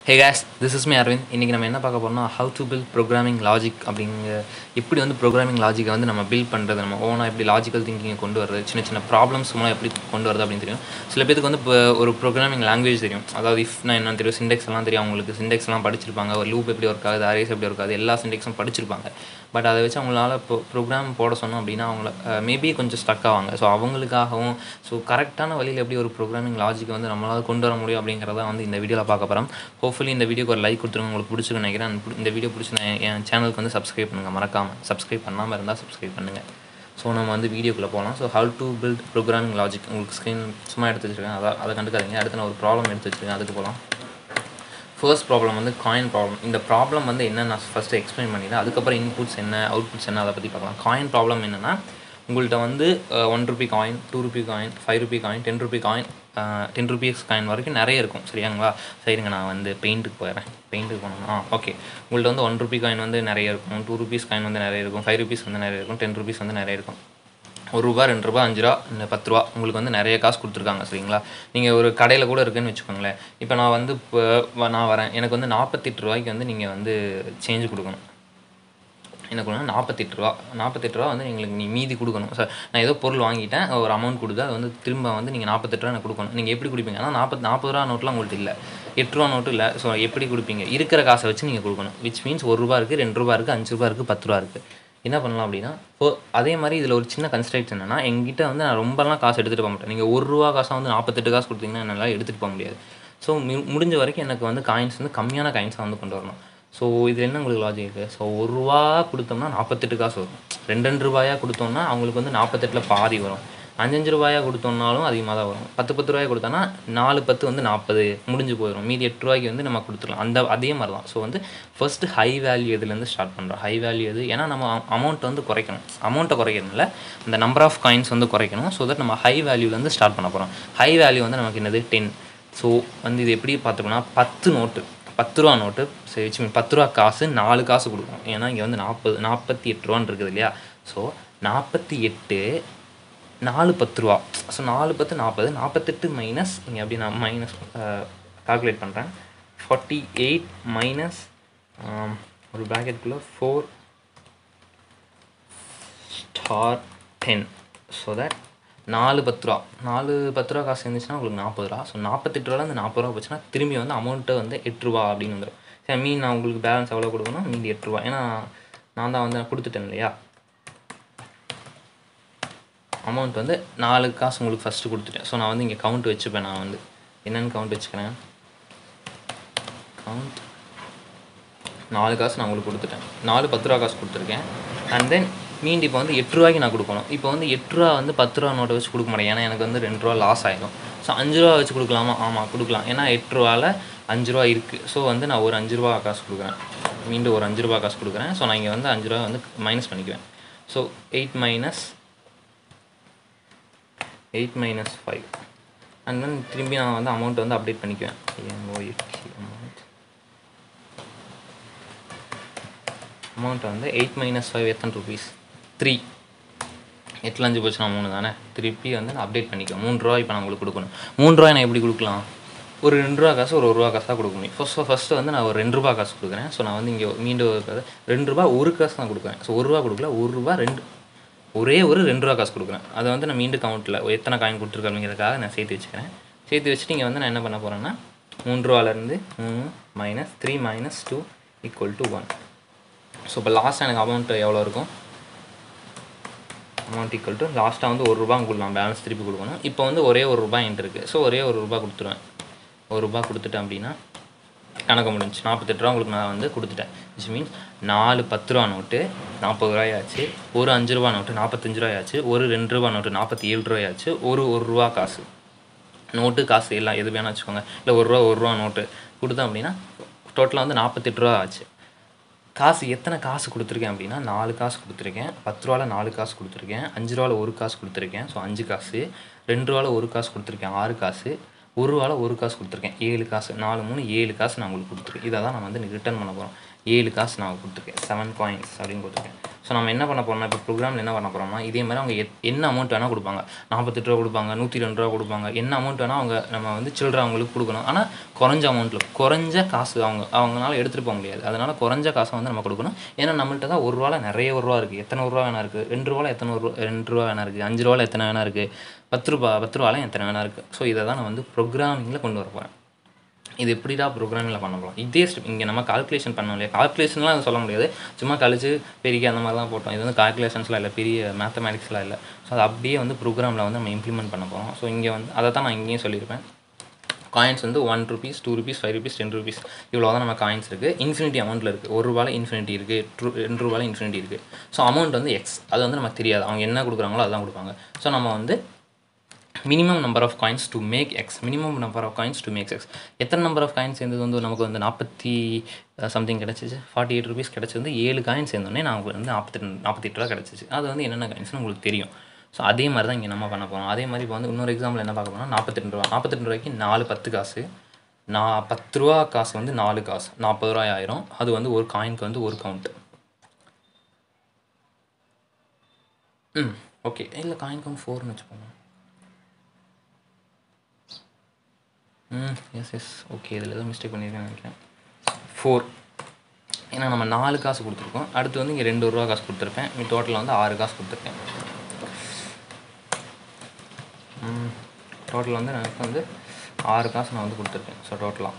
Hey guys, this is me Arvind. இன்னைக்கு நம்ம என்ன பார்க்க போறோம்னா how to build programming logic அப்படிங்க எப்படி வந்து programming logic வந்து நம்ம build பண்றது நம்ம ஓனா எப்படி logical thinking கொண்டு வரது சின்ன சின்ன problems மூலம் எப்படி கொண்டு வரது அப்படினு தெரியும். சில பேருக்கு வந்து ஒரு programming language தெரியும். அதாவது if னா என்னன்னு தெரியும், syntax எல்லாம் தெரியும். அவங்களுக்கு syntax எல்லாம் படிச்சிருப்பாங்க. ஒரு loop எப்படி வர்க் ஆகுது, arrays எப்படி வர்க் ஆகுது, எல்லா syntaxம் படிச்சிருப்பாங்க. பட் அதை வச்சு அவங்களால ப்ரோக்ராம் போட சொன்னோம் அப்படின்னா அவங்கள மேபி கொஞ்சம் ஸ்டக் ஆவாங்க. ஸோ அவங்களுக்காகவும் கரெக்டான வழியில் எப்படி ஒரு ப்ரோக்ராமிங் லாஜிக்கை வந்து நம்மளால் கொண்டு வர முடியும் அப்படிங்கிறத வந்து இந்த வீடியோவில் பார்க்க போகிறோம். ஹோப்ஃபுல்லி இந்த வீடியோக்கு ஒரு லைக் கொடுத்துருங்க, உங்களுக்கு பிடிச்சிருக்குன்னு நினைக்கிறேன். இந்த வீடியோ பிடிச்சி என் சேனலுக்கு வந்து சப்ஸ்கிரைப் பண்ணுங்கள், மறக்காமல் சப்ஸ்கிரைப் பண்ணாமல் இருந்தால் சப்ஸ்கிரைப் பண்ணுங்கள். ஸோ நம்ம வந்து வீடியோக்குள்ளே போகலாம். So how to build programming logic உங்களுக்கு ஸ்க்ரீன் சும்மா எடுத்து வச்சுருக்கேன், அதை கண்டுக்காதீங்க. அடுத்து நான் ஒரு ப்ராப்ளம் எடுத்து வச்சுருக்கேன், அதுக்கு போகலாம். ஃபர்ஸ்ட் ப்ராப்ளம் வந்து காயின் ப்ராப்ளம். இந்த ப்ராப்ளம் வந்து என்ன நான் ஃபஸ்ட்டு எக்ஸ்பிளைன் பண்ணிடுறேன், அதுக்கப்புறம் இன்புட்ஸ் என்ன அவுட்புட்ஸ் என்ன அதை பற்றி பார்க்கலாம். காயின் ப்ராப்ளம் என்னென்னா, உங்கள்கிட்ட வந்து 1 rupee coin, 2 rupee coin, 5 rupee coin, 10 rupee coin, 10 rupees coin வரைக்கும் நிறைய இருக்கும். சரிங்களா? சரிங்க, நான் வந்து பெயிண்ட்டுக்கு போயிடுறேன். பெயிண்ட்டுக்கு போனோம்னா ஓகே, உங்கள்கிட்ட வந்து 1 ரூபி காயின் வந்து நிறைய இருக்கும், 2 ருபீஸ் காயின் வந்து நிறைய இருக்கும், 5 ருபீஸ் வந்து நிறைய இருக்கும், 10 ருபீஸ் வந்து நிறைய இருக்கும். ₹1, ₹2, ₹5, ₹10 உங்களுக்கு வந்து நிறைய காசு கொடுத்துருக்காங்க. சரிங்களா? நீங்கள் ஒரு கடையில் கூட இருக்குதுன்னு வச்சுக்கோங்களேன். இப்போ நான் வந்து நான் வரேன், எனக்கு வந்து ₹48 வந்து நீங்கள் வந்து சேஞ்சு கொடுக்கணும். எனக்கு ஒன்று ₹48 வந்து எங்களுக்கு நீ மீதி கொடுக்கணும். சார், நான் ஏதோ பொருள் வாங்கிட்டேன், ஒரு அமௌண்ட் கொடுத்து அதை வந்து திரும்ப வந்து நீங்கள் ₹48 எனக்கு கொடுக்கணும். நீங்கள் எப்படி கொடுப்பீங்க? ஆனால் ₹40 நோட்லாம் உங்கள்கிட்ட இல்லை, ₹8 நோட்டு இல்லை. ஸோ எப்படி கொடுப்பீங்க? இருக்கிற காசை வச்சு நீங்கள் கொடுக்கணும். விச் மீன்ஸ் ₹1 இருக்குது, ₹2 இருக்குது, ₹5 இருக்குது, ₹10 இருக்குது. என்ன பண்ணலாம் அப்படின்னா, அதே மாதிரி இதில் ஒரு சின்ன கன்ஸ்ட்ரைட்ஸ் என்னென்னா, எங்கிட்ட வந்து நான் ரொம்பலாம் காசு எடுத்துகிட்டு போக மாட்டேன். நீங்கள் ₹1 காசாக வந்து 48 காசு கொடுத்தீங்கன்னா என்னால் எடுத்துகிட்டு போக முடியாது. ஸோ முடிஞ்ச வரைக்கும் எனக்கு வந்து காயின்ஸ் வந்து கம்மியான காயின்ஸாக வந்து கொண்டு வரணும். ஸோ இது என்ன உங்களுக்கு லாஜிக் இருக்குது? ஸோ ₹1 கொடுத்தோம்னா 48 காசு வரும். ₹2 கொடுத்தோம்னா அவங்களுக்கு வந்து 48ல் பாதி வரும். ₹5 கொடுத்தோம்னாலும் அதிகமாக தான் வரும். ₹10 கொடுத்தோன்னா 4 10 வந்து 40 முடிஞ்சு போயிடும். மீதி ₹8 வந்து நம்ம கொடுத்துடலாம். அதே மாதிரி தான். ஸோ வந்து ஃபர்ஸ்ட்டு ஹை வேல்யூ இதுலேருந்து ஸ்டார்ட் பண்ணுறோம். ஹை வேல்யூ எது? ஏன்னா நம்ம அமௌண்ட் வந்து குறைக்கணும். அமௌண்ட்டை குறைக்கணும்ல, அந்த நம்பர் ஆஃப் காயின்ஸ் வந்து குறைக்கணும். ஸோ தட் நம்ம ஹை வேல்யூலேருந்து ஸ்டார்ட் பண்ண போகிறோம். ஹை வேல்யூ வந்து நமக்கு என்னது? 10. ஸோ வந்து இது எப்படி பார்த்துக்கோன்னா, 10 நோட்டு, ₹10 நோட்டு, சரி வச்சு ₹10 காசு 4 காசு கொடுக்கணும். ஏன்னா இங்கே வந்து ₹48 இருக்குது இல்லையா? ஸோ 48 4 ₹10. ஸோ 4 10 40, 48 மைனஸ் இங்கே எப்படி நான் மைனஸ் கால்குலேட் பண்ணுறேன். 48 மைனஸ் ஒரு ப்ராக்கெட்டுக்குள்ளே 4 * 10. ஸோ தட் 4 10 காசு இருந்துச்சுன்னா உங்களுக்கு ₹40. ஸோ ₹48 ₹40 போச்சுன்னா திரும்பி வந்து அமௌண்ட்டு வந்து ₹8 அப்படின்னு வந்துடும். சரி, மீன் நான் உங்களுக்கு பேலன்ஸ் எவ்வளோ கொடுக்கணும்? மீதி ₹8. ஏன்னா நான் தான் வந்து கொடுத்துட்டேன் இல்லையா? அமௌண்ட் வந்து 4 காசு உங்களுக்கு ஃபஸ்ட்டு கொடுத்துட்டேன். ஸோ நான் வந்து இங்கே கவுண்ட் வச்சுப்பேன். நான் வந்து என்னென்னு கவுண்ட் வச்சுக்கிறேன். கவுண்ட் 4 காசு நான் உங்களுக்கு கொடுத்துட்டேன். 4 ₹10 காசு கொடுத்துருக்கேன். அண்ட் தென் மீண்டு இப்போ வந்து ₹8 நான் கொடுக்கணும். இப்போ வந்து ₹8 வந்து ₹10 நோட்டை வச்சு கொடுக்க மாட்டேன். ஏன்னா எனக்கு வந்து ₹2 லாஸ் ஆகிடும். ஸோ ₹5 வச்சு கொடுக்கலாமா? ஆமாம், கொடுக்கலாம். ஏன்னா ₹8ல் ₹5 இருக்குது. ஸோ வந்து நான் ஒரு ₹5 காசு கொடுக்குறேன். மீண்டும் ஒரு ₹5 காசு கொடுக்குறேன். ஸோ நான் இங்கே வந்து ₹5 வந்து மைனஸ் பண்ணிக்குவேன். ஸோ 8 minus 5 அண்ட் தென் திரும்பி நான் வந்து அமௌண்ட் வந்து அப்டேட் பண்ணிக்குவேன். அமௌண்ட் வந்து 8 minus 5 எத்தனை ருபீஸ்? 3. 8ல் 5 போச்சுன்னா 3 தானே. திருப்பி வந்து நான் அப்டேட் பண்ணிக்குவேன். ₹3 இப்போ நான் உங்களுக்கு கொடுக்கணும். ₹3 நான் எப்படி கொடுக்கலாம்? ஒரு ₹2 காசு ஒரு ₹1 காசாக கொடுக்க முடியும். ஃபஸ்ட்டு வந்து நான் ஒரு ₹2 காசு கொடுக்குறேன். ஸோ நான் வந்து இங்கே மீண்டும் ₹2 1 காசு தான் கொடுக்குறேன். ஸோ ₹1 கொடுக்கல, ₹1 ஒரே ஒரு ₹2 காசு கொடுக்குறேன். அதை வந்து நான் மீண்டும் கவுண்ட்டில் எத்தனை காயின் கொடுத்துருக்கேன் அப்படிங்கிறதுக்காக நான் சேர்த்து வச்சுக்கிறேன். சேர்த்து வச்சுட்டு இங்கே வந்து நான் என்ன பண்ண போகிறேன்னா, ₹3 3 மைனஸ் 3 மைனஸ் 2 = 1. ஸோ இப்போ லாஸ்ட்டாக எனக்கு அமௌண்ட் எவ்வளோ இருக்கும்? அமௌண்ட் = லாஸ்ட்டாக வந்து ₹1 உங்களுக்கு நான் பேலன்ஸ் திருப்பி கொடுக்கணும். இப்போ வந்து ஒரே ₹1 என்கிட்ட இருக்குது. ஸோ ஒரே ₹1 கொடுத்துருவேன். ₹1 கொடுத்துட்டேன் அப்படின்னா கணக்கு முடிஞ்சு. ₹48 உங்களுக்கு நான் வந்து கொடுத்துட்டேன். விச் மீன்ஸ் 4 ₹10 நோட்டு ₹40 ஆச்சு, ஒரு ₹5 நோட்டு ₹45 ஆச்சு, ஒரு ₹2 நோட்டு ₹47 ஆச்சு, ஒரு ₹1 காசு நோட்டு காசு எல்லாம் எது வேணால் வச்சுக்கோங்க. இல்லை ₹1 நோட்டு கொடுத்தோம் அப்படின்னா டோட்டலாக வந்து ₹48 ஆச்சு. காசு எத்தனை காசு கொடுத்துருக்கேன் அப்படின்னா 4 காசு கொடுத்துருக்கேன். ₹10 4 காசு கொடுத்துருக்கேன். ₹5 1 காசு கொடுத்துருக்கேன். ஸோ 5 காசு. ₹2 1 காசு கொடுத்துருக்கேன். 6 காசு. ₹1 1 காசு கொடுத்துருக்கேன். 7 காசு. 4 3 7 காசு நான் உங்களுக்கு கொடுத்துருக்கேன். இதை தான் நான் வந்து ரிட்டர்ன் பண்ண போகிறோம். 7 காசு நான் கொடுத்துருக்கேன். 7 காயின்ஸ் அப்படின்னு கொடுத்துருக்கேன். ஸோ நம்ம என்ன பண்ண போகிறோம்னா இப்போ ப்ரோக்ராமில் என்ன பண்ண போகிறோம்னா இதே மாதிரி அவங்க என்ன அமௌண்ட் வேணால் கொடுப்பாங்க, 48 ரூபா கொடுப்பாங்க, 102 ரூபா கொடுப்பாங்க, என்ன அமௌண்ட் வேணால் அவங்க நம்ம வந்து சில்லறை அவங்களுக்கு கொடுக்கணும். ஆனால் குறைஞ்ச அமௌண்ட்டில் குறைஞ்ச காசு அவங்களால எடுத்துகிட்டு போக முடியாது. அதனால் குறைஞ்ச காசை வந்து நம்ம கொடுக்கணும். ஏன்னா நம்மள்ட்ட தான் ₹1 நிறைய ₹1 இருக்குது. எத்தனை ரூபா வேணா இருக்குது, ₹2 எத்தனை ₹2 வேணா இருக்குது, ₹5 எத்தனை வேணா இருக்குது, ₹10 எத்தனை வேணா இருக்குது. ஸோ இதை தான் நான் வந்து ப்ரோக்ராமிங்கில் கொண்டு வர போகிறேன். இது எப்படிடா ப்ரோக்ராமிங்கில் பண்ண போகிறோம், இதே ஸ்டெப் இங்கே நம்ம கால்குலேஷன் பண்ணோம் இல்லையா, கால்குலேஷன்லாம் அது சொல்ல முடியாது, சும்மா கழிச்சு பெருக்கி அந்த மாதிரி தான் போட்டோம். இது வந்து கால்குலேஷன்ஸ்லாம் இல்லை, பெரிய மேத்தமேட்டிக்ஸ்லாம் இல்லை. ஸோ அது அப்படியே வந்து ப்ரோக்ராமில் வந்து நம்ம இம்ப்ளிமெண்ட் பண்ண போகிறோம். ஸோ இங்கே வந்து அதை தான் நான் இங்கேயும் சொல்லியிருப்பேன். காயின்ஸ் வந்து ₹1, ₹2, ₹5, ₹10 இவ்வளோ தான் நம்ம காயின்ஸ் இருக்குது. இன்ஃபினிட்டி அமௌண்ட்டில் இருக்குது. ₹1 இன்ஃபினிட்டி இருக்குது, ₹2 இன்ஃபினிட்டி இருக்குது. ஸோ அமௌண்ட் வந்து எக்ஸ், அது வந்து நமக்கு தெரியாது, அவங்க என்ன கொடுக்குறாங்களோ அதுதான் கொடுப்பாங்க. ஸோ நம்ம வந்து minimum number of coins to make x, எத்தனை நம்பர் ஆஃப் காயின்ஸ் சேர்ந்தது வந்து நமக்கு வந்து 40 சம்திங் கிடச்சிச்சு, ₹48 கிடச்சி வந்து 7 காயின்ஸ் சேர்ந்தோடனே நமக்கு வந்து 48 ரூபா கிடச்சிச்சு. அது வந்து என்னென்ன காயின்ஸ்னு உங்களுக்கு தெரியும். ஸோ அதே மாதிரி தான் இங்கே நம்ம பண்ண போகிறோம். அதே மாதிரி இப்போ வந்து இன்னொரு எக்ஸாம்பிள் என்ன பார்க்க போகிறோம்னா ₹42 4 10 காசு, ₹10 காசு வந்து 4 காசு, ₹40 ஆயிரும். அது வந்து ஒரு காயினுக்கு வந்து ஒரு கவுண்ட்டு. ஓகே, இல்லை காயின் கவுண்ட் 4ன்னு வச்சுக்கோங்க. எஸ் ஓகே, இதில் எதுவும் மிஸ்டேக் பண்ணியிருக்கேன்னு நினைக்கிறேன். 4, ஏன்னா நம்ம 4 காசு கொடுத்துருக்கோம். அடுத்து வந்து இங்கே ₹2 காசு கொடுத்துருப்பேன். டோட்டலில் வந்து 6 காசு கொடுத்துருக்கேன். டோட்டல் வந்து எனக்கு வந்து 6 காசு நான் வந்து கொடுத்துருக்கேன். ஸோ டோட்டல்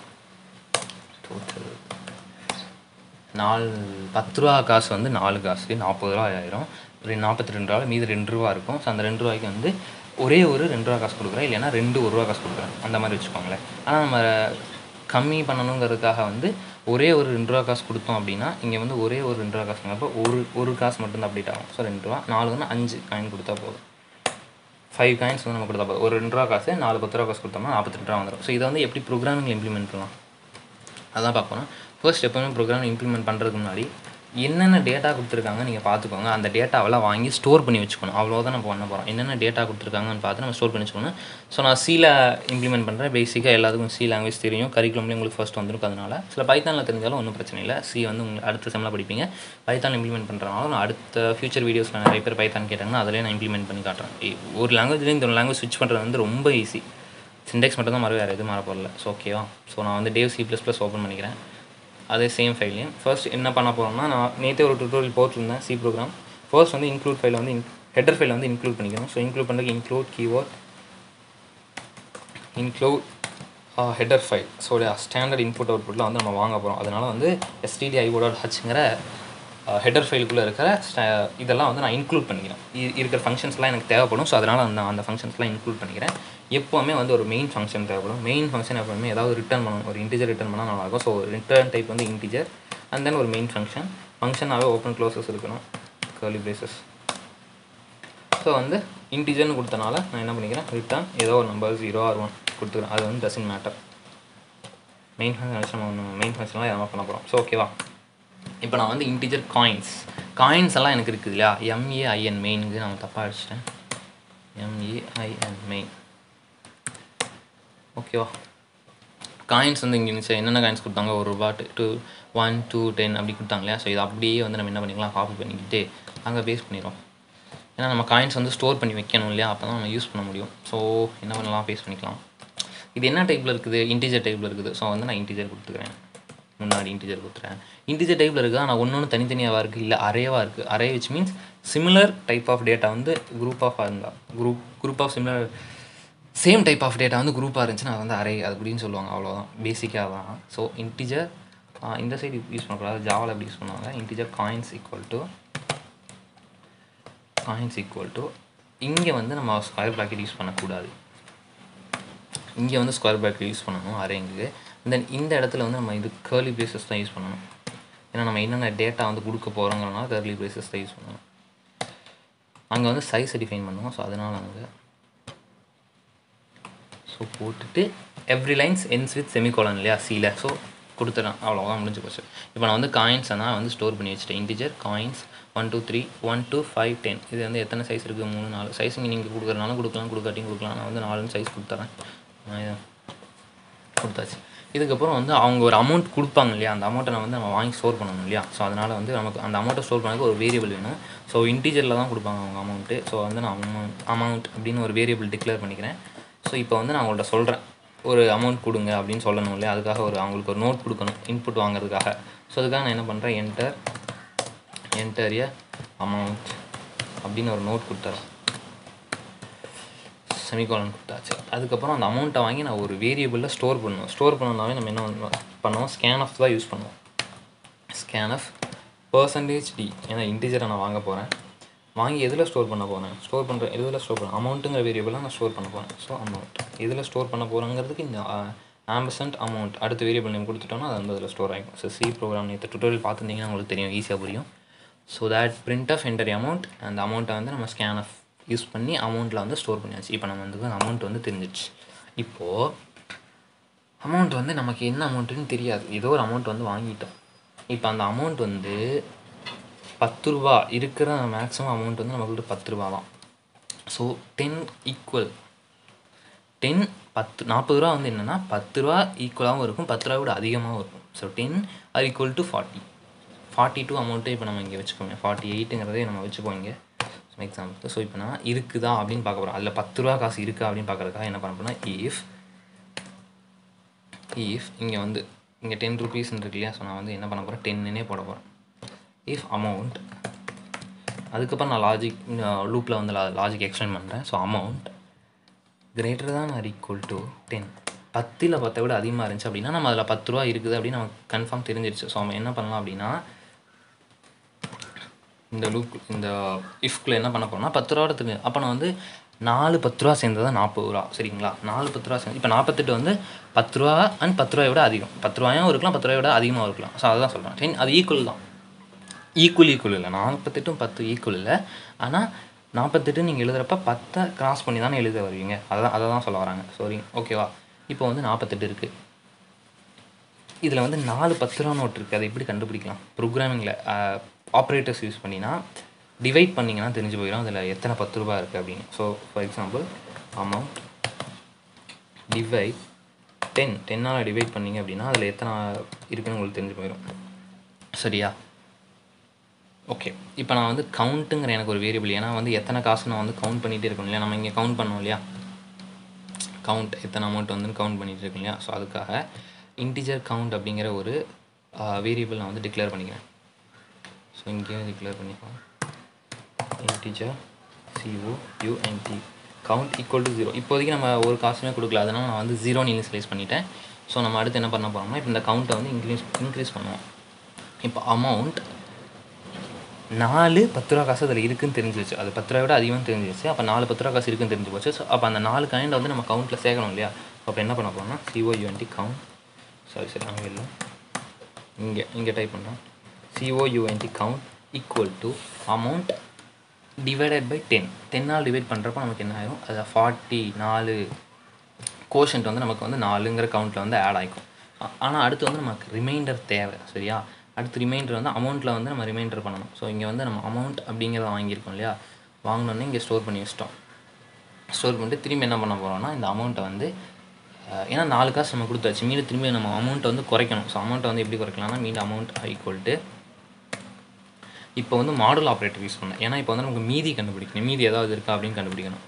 ₹10 காசு வந்து 4 காசு ₹40 ஆயிரும். ₹42 மீது ₹2 இருக்கும். ஸோ அந்த ₹2 வந்து ஒரே ஒரு ₹2 காசு கொடுக்குறேன், இல்லைன்னா ₹1 காசு கொடுக்குறேன், அந்த மாதிரி வச்சுக்கோங்களேன். ஆனால் நம்ம கம்மி பண்ணணுங்கிறதுக்காக வந்து ஒரே ஒரு ₹2 காசு கொடுத்தோம் அப்படின்னா இங்கே வந்து ஒரே ஒரு ₹2 காசுங்கிறப்போ ஒரு காசு மட்டும்தான் அப்டேட் ஆகும். ஸோ ₹2, 4 வந்து 5 காயின் கொடுத்தா போதும். 5 காயின்ஸ் வந்து நம்ம கொடுத்தா போதும். ஒரு ₹2 காசு 4 ₹10 காசு கொடுத்தோம்னா ₹42 வந்துடும். ஸோ இதை வந்து எப்படி ப்ரோக்ராமிங்கில் இம்ப்ளிமெண்ட் பண்ணலாம் அதான் பார்க்கணும். ஃபர்ஸ்ட் எப்போவுமே ப்ரோக்ராமிங் இம்ப்ளிமெண்ட் பண்ணுறதுக்கு முன்னாடி என்னென்ன டேட்டா கொடுத்துருக்காங்க நீங்கள் பார்த்துக்கோங்க. அந்த டேட்டாவெல்லாம் வாங்கி ஸ்டோர் பண்ணி வச்சுக்கணும். அவ்வளோதான் நம்ம பண்ண போகிறோம். என்னென்ன டேட்டா கொடுத்துருக்காங்கன்னு பார்த்து நம்ம ஸ்டோர் பண்ணி வச்சுக்கணும். ஸோ நான் சியில் இம்ப்ளிமெண்ட் பண்ணுறேன். பேசிக்காக எல்லாத்துக்கும் சி லாங்குவேஜ் தெரியும், கரிக்குலம்லேயும் உங்களுக்கு ஃபர்ஸ்ட் வந்துருக்கும். அதனால் சில பைத்தானில் தெரிஞ்சாலும் ஒன்றும் பிரச்சனை இல்லை. சி வந்து உங்களுக்கு அடுத்த செம்மில் படிப்பீங்க. பைத்தான் இம்ப்ளிமெண்ட் பண்ணுறதுனால நான் அடுத்த ஃபியூச்சர் வீடியோஸில் நிறைய பேர் பைத்தான் கேட்டாங்கன்னா அதிலே நான் இம்ப்ளிமெண்ட் பண்ணி காட்டுறேன். ஒரு லாங்குவேஜ்லேருந்து ஒரு லாங்குவேஜ் ஸ்விட்ச் பண்ணுறது வந்து ரொம்ப ஈஸி. சிண்டெக்ஸ் மட்டும் தான் வேறு எதுவும் மாற போகல. ஸோ ஓகேவா. ஸோ நான் வந்து டேவ் C++ ஓப்பன் பண்ணிக்கிறேன். அதே சேம் ஃபைலையும் ஃபர்ஸ்ட் என்ன பண்ண போகிறோம்னா, நான் நேற்றே ஒரு டுட்டோரியல் போட்டிருந்தேன் சி ப்ரோக்ராம். ஃபர்ஸ்ட் வந்து இன்க்ளூட் ஃபைலை வந்து ஹெட்டர் ஃபைலை வந்து இன்க்ளூட் பண்ணிக்கணும். ஸோ இன்க்ளூட் பண்ணுறதுக்கு include keyword include header file. So standard input அவுட்புட்டில் வந்து நம்ம வாங்க போகிறோம். அதனால் வந்து stdio.hங்கிற ஹெட்டர் ஃபைலுக்குள்ளே இருக்கிற இதெல்லாம் வந்து நான் இன்க்ளூட் பண்ணிக்கிறேன். இருக்கிற ஃபங்க்ஷன்ஸ்லாம் எனக்கு தேவைப்படும். ஸோ அதனால் அந்த ஃபங்க்ஷன்ஸ்லாம் இன்க்ளூட் பண்ணிக்கிறேன். எப்போவுமே வந்து ஒரு மெயின் ஃபங்க்ஷன் தேவைப்படும். மெயின் ஃபங்க்ஷன் எப்போவுமே ஏதாவது ரிட்டர்ன் பண்ணணும். ஒரு இன்டிஜர் ரிட்டர்ன் பண்ணால் நல்லாயிருக்கும். ஸோ ரிட்டர்ன் டைப் வந்து இன்டிஜர் அண்ட் தென் ஒரு மெயின் ஃபங்க்ஷனாகவே ஓப்பன் க்ளோசஸ் இருக்கணும், கர்லி பிரேசஸ். ஸோ வந்து இன்டிஜர்னு கொடுத்தனால நான் என்ன பண்ணிக்கிறேன், ரிட்டர்ன் ஏதோ ஒரு நம்பர் 0 or 1 கொடுத்துக்கிறேன். அது வந்து டசன்ட் மேட்டர். மெயின் ஃபங்க்ஷன்லாம் எதாவது பண்ண போகிறோம். ஸோ ஓகேவா. இப்போ நான் வந்து இன்டிஜர் காயின்ஸ் எல்லாம் எனக்கு இருக்குது இல்லையா, MEIN மெயினுக்கு நான் தப்பாக அடிச்சிட்டேன். MEIN மெயின் ஓகேவா. காயின்ஸ் வந்து இங்கே இருந்துச்சு. என்னென்ன காயின்ஸ் கொடுத்தாங்க, ₹1 to 1 to 10 அப்படி கொடுத்தாங்க இல்லையா. ஸோ இது அப்படியே வந்து நம்ம என்ன பண்ணிக்கலாம், காப்பி பண்ணிக்கிட்டு அங்கே பேஸ்ட் பண்ணிடுறோம். ஏன்னா நம்ம காயின்ஸ் வந்து ஸ்டோர் பண்ணி வைக்கணும் இல்லையா, அப்போ தான் நம்ம யூஸ் பண்ண முடியும். ஸோ என்ன பண்ணலாம், பேஸ்ட் பண்ணிக்கலாம். இது என்ன டைப்பில் இருக்குது, இன்டிஜர் டைப்பில் இருக்குது. ஸோ வந்து நான் இன்டிஜர் கொடுத்துக்கிறேன். முன்னாடி இன்டிஜர் கொடுத்துறேன். இன்டிஜர் டைப்பில் இருக்குது. ஆனால் ஒன்று தனித்தனியாகவா இருக்குது, இல்லை அரேவாக இருக்குது. Array which means similar type of data வந்து group of similar same type of data வந்து குரூப்பாக இருந்துச்சுன்னா அது வந்து அரே அப்படின்னு சொல்லுவாங்க. அவ்வளோதான், பேசிக்காக தான். ஸோ இன்டிஜர் இந்த சைடு யூஸ் பண்ணக்கூடாது, ஜாவாவில் எப்படி யூஸ் பண்ணுவாங்க, இன்டிஜர் காயின்ஸ் ஈக்குவல் டு இங்கே வந்து நம்ம ஸ்கொயர் ப்ராக்கெட் யூஸ் பண்ணக்கூடாது. இங்கே வந்து ஸ்கொயர் ப்ராக்கெட் யூஸ் பண்ணணும் அரேங்கு. தென் இந்த இடத்துல வந்து நம்ம இது கர்லி பிரேசஸ் தான் யூஸ் பண்ணணும். ஏன்னா நம்ம என்னென்ன டேட்டா வந்து கொடுக்க போகிறோங்கிறனால கர்லி பிரேசஸ் தான் யூஸ் பண்ணணும். அங்கே வந்து சைஸை டிஃபைன் பண்ணுவோம். ஸோ அதனால் அங்கே ஸோ போட்டுட்டு every lines ends with semicolon இல்லையா சியில். ஸோ கொடுத்துறேன், அவ்வளோதான், முடிஞ்சு போச்சு. இப்போ நான் வந்து காயின்ஸ் நான் வந்து ஸ்டோர் பண்ணி வச்சுட்டேன். Integer coins 1 2 3 1 2 5 10. இது வந்து எத்தனை சைஸ் இருக்குது, 3 4 சைஸ். நீங்கள் கொடுக்குறனாலும் கொடுக்கலாம், கொடுக்காட்டியும் கொடுக்கலாம். நான் வந்து 4 சைஸ் கொடுத்துறேன். கொடுத்தாச்சு. இதுக்கப்புறம் வந்து அவங்க ஒரு அமௌண்ட் கொடுப்பாங்க இல்லையா, அந்த அமௌண்ட்டை நம்ம வாங்கி ஸ்டோர் பண்ணணும் இல்லையா. ஸோ அதனால் வந்து நமக்கு அந்த அமௌண்ட்டை ஸ்டோர் பண்ணதுக்கு ஒரு வேரியபிள் வேணும். ஸோ இன்டீஜரில் தான் கொடுப்பாங்க அவங்க அமௌண்ட்டு. ஸோ வந்து நான் அமௌண்ட் அப்படின்னு ஒரு வேரியபிள் டிக்ளேர் பண்ணிக்கிறேன். ஸோ இப்போ வந்து நான் அவங்கள்ட்ட சொல்கிறேன் ஒரு அமௌண்ட் கொடுங்க அப்படின்னு சொல்லணும் இல்லையா. அதுக்காக அவங்களுக்கு ஒரு நோட் கொடுக்கணும் இன்புட் வாங்குறதுக்காக. ஸோ அதுக்காக நான் என்ன பண்ணுறேன், என்டர் எ அமௌண்ட் அப்படின்னு ஒரு நோட் கொடுத்துறேன். செமிகாலன் கொடுத்தாச்சு. அதுக்கப்புறம் அந்த அமௌண்ட்டை வாங்கி நான் ஒரு வேரியபிளில் ஸ்டோர் பண்ணணும்னாவே நம்ம என்ன பண்ணுவோம், ஸ்கேன் ஆஃப் தான் யூஸ் பண்ணுவோம். ஸ்கேன் ஆஃப் %d, ஏன்னா இன்டிஜரை நான் வாங்க போகிறேன். வாங்கி எதில் ஸ்டோர் பண்ண போகிறேன், எதில் ஸ்டோர் பண்ண அமௌண்ட்டுங்கிற வேரியபிளாக நான் ஸ்டோர் பண்ண போகிறேன். ஸோ அமௌண்ட் எதில் ஸ்டோர் பண்ண போகிறேங்கிறதுக்கு இந்த ஆம்பர்சண்ட் அமௌண்ட் அடுத்த வேரியபிள் நேம் கொடுத்துட்டோன்னா அது வந்து அதில் ஸ்டோர் ஆகிடும். ஸோ சி ப்ரோக்ராம் நேற்று டுட்டோரியல் பார்த்துருந்தீங்கன்னா உங்களுக்கு தெரியும், ஈஸியாக புரியும். So that printf enter amount, அந்த அமௌண்ட்டை வந்து நம்ம ஸ்கேன் ஆஃப் யூஸ் பண்ணி அமௌண்ட்டில் வந்து ஸ்டோர் பண்ணியாச்சு. இப்போ நம்ம வந்து அமௌண்ட் வந்து தெரிஞ்சிச்சு. இப்போது அமௌண்ட் வந்து நமக்கு என்ன அமௌண்ட்டுன்னு தெரியாது, ஏதோ ஒரு அமௌண்ட் வந்து வாங்கிட்டோம். இப்போ அந்த அமௌண்ட் வந்து 10 ரூபா இருக்கிற மேக்ஸிமம் அமௌண்ட் வந்து நமக்கு 10 ரூபா தான். ஸோ 10 ஈக்குவல் 10 10 40 ரூபா வந்து என்னென்னா 10 ரூபா ஈக்குவலாகவும் இருக்கும், 10 ரூபா விட அதிகமாகவும் இருக்கும். So 10 or equal to 42 amount இப்போ நம்ம இங்கே வச்சுக்கோங்க. 48ங்கிறதே நம்ம வச்சுப்போம் இங்கே எக்ஸாம்பிள். ஸோ இப்போ நான் இருக்குதா அப்படின்னு பார்க்க போகிறோம். அதில் 10 ரூபா காசு இருக்கா அப்படின்னு பார்க்குறதுக்காக என்ன பண்ண போனால், இஃப் இங்கே வந்து இங்கே 10 ருபீஸ்ன்னு இருக்கு இல்லையா. ஸோ நான் வந்து என்ன பண்ண போகிறேன், 10னே போட போகிறேன். இஃப் அமௌண்ட், அதுக்கப்புறம் நான் லூப்பில் வந்து லாஜிக் எக்ஸ்டெண்ட் பண்ணுறேன். So amount greater than or equal to 10. 10ல் 10 விட அதிகமாக இருந்துச்சு அப்படின்னா நம்ம அதில் 10 ரூபா இருக்குது அப்படின்னு நமக்கு கன்ஃபார்ம் தெரிஞ்சிருச்சு. ஸோ நம்ம என்ன பண்ணலாம் அப்படின்னா, இந்த இஃப்குள்ளே என்ன பண்ண போகிறோம்னா 10 ரூபா எடுத்துக்கு. அப்போ நான் வந்து 4 10 ரூபா சேர்ந்தது தான் 40 ரூபா, சரிங்களா. 4 10 ரூபா சேர்ந்து இப்போ 48 வந்து 10 ரூபா அண்ட் 10 ரூபாயை விட அதிகம். 10 ரூபாயும் இருக்கலாம், 10 ரூபாயை விட அதிகமாக இருக்கலாம். ஸோ அதுதான் சொல்கிறேன். 10 அது ஈக்குவல் தான், ஈக்குவல் இல்லை. 48ம் 10 ஈக்குவல் இல்லை. ஆனால் 48 நீங்கள் எழுதுகிறப்ப 10 கிராஸ் பண்ணி தானே எழுத வருவீங்க. அதை தான் சொல்ல வராங்க. சாரி, ஓகேவா. இப்போ வந்து 48 இருக்குது. இதில் வந்து 4 10 ரூபா நோட் இருக்குது. அதை எப்படி கண்டுபிடிக்கலாம், ப்ரோக்ராமிங்கில் ஆப்ரேட்டர்ஸ் யூஸ் பண்ணினா டிவைட் பண்ணிங்கன்னா தெரிஞ்சு போயிடும் அதில் எத்தனை 10 ரூபா இருக்குது அப்படின்னு. So for example amount divide 10 divide பண்ணிங்க அப்படின்னா அதில் எத்தனை இருக்குன்னு உங்களுக்கு தெரிஞ்சு போயிடும், சரியா. ஓகே, இப்போ நான் வந்து கவுண்ட்டுங்கிற எனக்கு ஒரு வேரியபிள், ஏன்னா வந்து எத்தனை காசு நான் வந்து கவுண்ட் பண்ணிகிட்டே இருக்கணும் இல்லையா. நம்ம இங்கே கவுண்ட் பண்ணோம் இல்லையா, கவுண்ட் எத்தனை அமௌண்ட் வந்து கவுண்ட் பண்ணிகிட்டு இருக்கோம் இல்லையா. ஸோ அதுக்காக இன்டிஜர் கவுண்ட் அப்படிங்கிற ஒரு வேரியபிள் நான் வந்து டிக்ளேர் பண்ணிக்கிறேன். ஸோ இங்கேயே டிக்ளேர் பண்ணிக்கலாம், integer count count equal to 0. இப்போதைக்கு நம்ம ஒரு காசுமே கொடுக்கல, அதனால் நான் வந்து 0ன்னு இனிஷியலைஸ் பண்ணிட்டேன். ஸோ நம்ம அடுத்து என்ன பண்ண போகிறோம்னா, இப்போ இந்த கவுண்ட்டை வந்து இன்க்ரீஸ் பண்ணுவோம். இப்போ அமௌண்ட் 4 10 ரூபா காசு அதில் இருக்குதுன்னு தெரிஞ்சிச்சு, அது 10 ரூபா விட அதிகமாக தெரிஞ்சிச்சு. அப்போ 4 10 ரூபா காசு இருக்குன்னு தெரிஞ்சு போச்சு. ஸோ அப்போ அந்த 4 காயினை வந்து நம்ம கவுண்ட்டில் சேர்க்கணும் இல்லையா. அப்போ என்ன பண்ண போகிறோம்னா count, சரி அங்கே இல்லை, இங்கே டைப் பண்ணுறோம், count equal to amount divided by 10. 10ஆல் டிவைட் பண்ணுறப்போ நமக்கு என்ன ஆகிடும், அது 44 கோஷன்ட் வந்து நமக்கு வந்து 4ங்கிற கவுண்ட்டில் வந்து ஆட் ஆகிக்கும். ஆனால் அடுத்து வந்து நமக்கு ரிமைண்டர் தேவை, சரியா. அடுத்து ரிமைண்டர் வந்து அமௌண்ட்டில் வந்து நம்ம ரிமைண்டர் பண்ணணும். ஸோ இங்கே வந்து நம்ம அமௌண்ட் அப்படிங்கிறத வாங்கியிருக்கோம் இல்லையா, வாங்கினோன்னே இங்கே ஸ்டோர் பண்ணி வச்சிட்டோம். ஸ்டோர் பண்ணிட்டு திரும்பி என்ன பண்ண போகிறோம்னா, இந்த அமௌண்ட்டை வந்து ஏன்னா 4 காசு நம்ம கொடுத்தாச்சு, மீண்டும் திரும்பி நம்ம அமௌண்ட்டை வந்து குறைக்கணும். ஸோ அமௌண்ட்டை வந்து எப்படி குறைக்கலாம்னா, மீண்டும் அமௌண்ட் ஈக்குவல் டு இப்போ வந்து மாடுல் ஆப்ரேட்டர் யூஸ் பண்ணேன். ஏன்னா இப்போ வந்து நமக்கு மீதி கண்டுபிடிக்கணும், மீதி ஏதாவது இருக்கா அப்படின்னு கண்டுபிடிக்கணும்.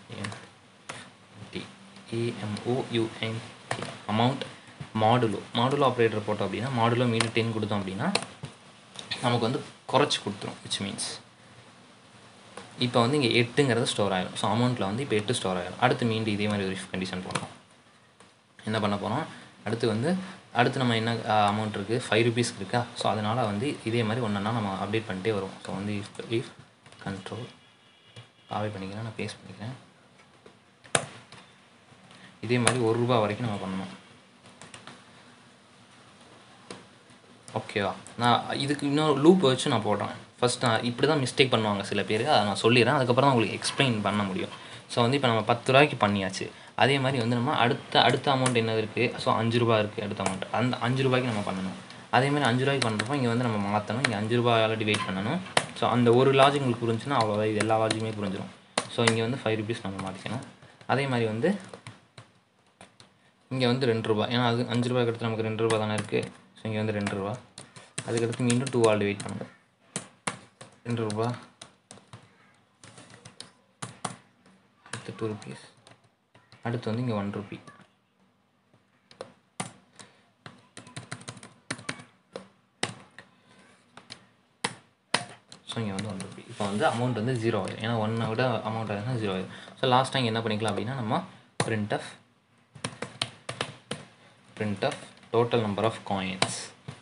அமௌண்ட் மாடுலோ ஆப்ரேட்டர் போட்டோம் அப்படின்னா, மாடுலோ மீண்டும் 10 கொடுத்தோம் அப்படின்னா நமக்கு வந்து குறைச்சி கொடுத்துரும். விச் மீன்ஸ் இப்போ வந்து இங்கே 8ங்கிறது ஸ்டோர் ஆகிடும். ஸோ அமௌண்ட்டில் வந்து இப்போ 8 ஸ்டோர் ஆகிடும். அடுத்து மீண்டும் இதே மாதிரி ஒரு கண்டிஷன் போடணும். என்ன பண்ண போகிறோம், அடுத்து நம்ம என்ன அமௌண்ட் இருக்குது, 5 ருபீஸ் இருக்கா. ஸோ அதனால் வந்து இதே மாதிரி ஒன்றா நம்ம அப்டேட் பண்ணிட்டே வருவோம். ஸோ வந்து இஃப் கண்ட்ரோல் காப்பி பண்ணிக்கிறேன், நான் பேஸ்ட் பண்ணிக்கிறேன். இதே மாதிரி 1 ரூபா வரைக்கும் நம்ம பண்ணணும், ஓகேவா. நான் இதுக்கு இன்னொரு லூப் வச்சு நான் போடுறேன். ஃபஸ்ட் நான் இப்படி தான் மிஸ்டேக் பண்ணுவாங்க சில பேர், அதை நான் சொல்லிடுறேன், அதுக்கப்புறம் தான் உங்களுக்கு எக்ஸ்பிளைன் பண்ண முடியும். ஸோ வந்து இப்போ நம்ம 10 ரூபாய்க்கு பண்ணியாச்சு. அதே மாதிரி வந்து நம்ம அடுத்த அமௌண்ட் என்ன இருக்குது, ஸோ 5 ரூபா இருக்குது அடுத்த அமௌண்ட், அந்த 5 ரூபாய்க்கு நம்ம பண்ணணும். அதேமாதிரி 5 ரூபாய்க்கு பண்ணுறப்போ இங்கே வந்து நம்ம மாற்றணும், இங்கே 5 ரூபாயால் டிவைட் பண்ணணும். ஸோ அந்த ஒரு லாஜிக் உங்களுக்கு புரிஞ்சுன்னா அவ்வளோதான், இது எல்லா லாஜிக்குமே புரிஞ்சிடும். ஸோ இங்கே வந்து 5 ருபீஸ் நம்ம மாற்றிக்கணும். அதே மாதிரி வந்து இங்கே வந்து ₹2 ஏன்னா அது ₹5 அடுத்து நமக்கு ₹2 தானே இருக்குது. ஸோ இங்கே வந்து ₹2 அதுக்கடுத்து மீண்டும் 2 ஆல் டிவைட் பண்ணுங்க. ₹2 அடுத்து ₹2 அடுத்து வந்து இங்கே ₹1 ஸோ இங்கே வந்து ₹1 இப்போ வந்து அமௌண்ட் வந்து 0 ஆயிடும். ஏன்னா 1 விட அமௌண்ட் ஆகுதுன்னா 0 ஆயிடும். ஸோ லாஸ்ட்டாக இங்கே என்ன பண்ணிக்கலாம் அப்படின்னா நம்ம printf total number of coins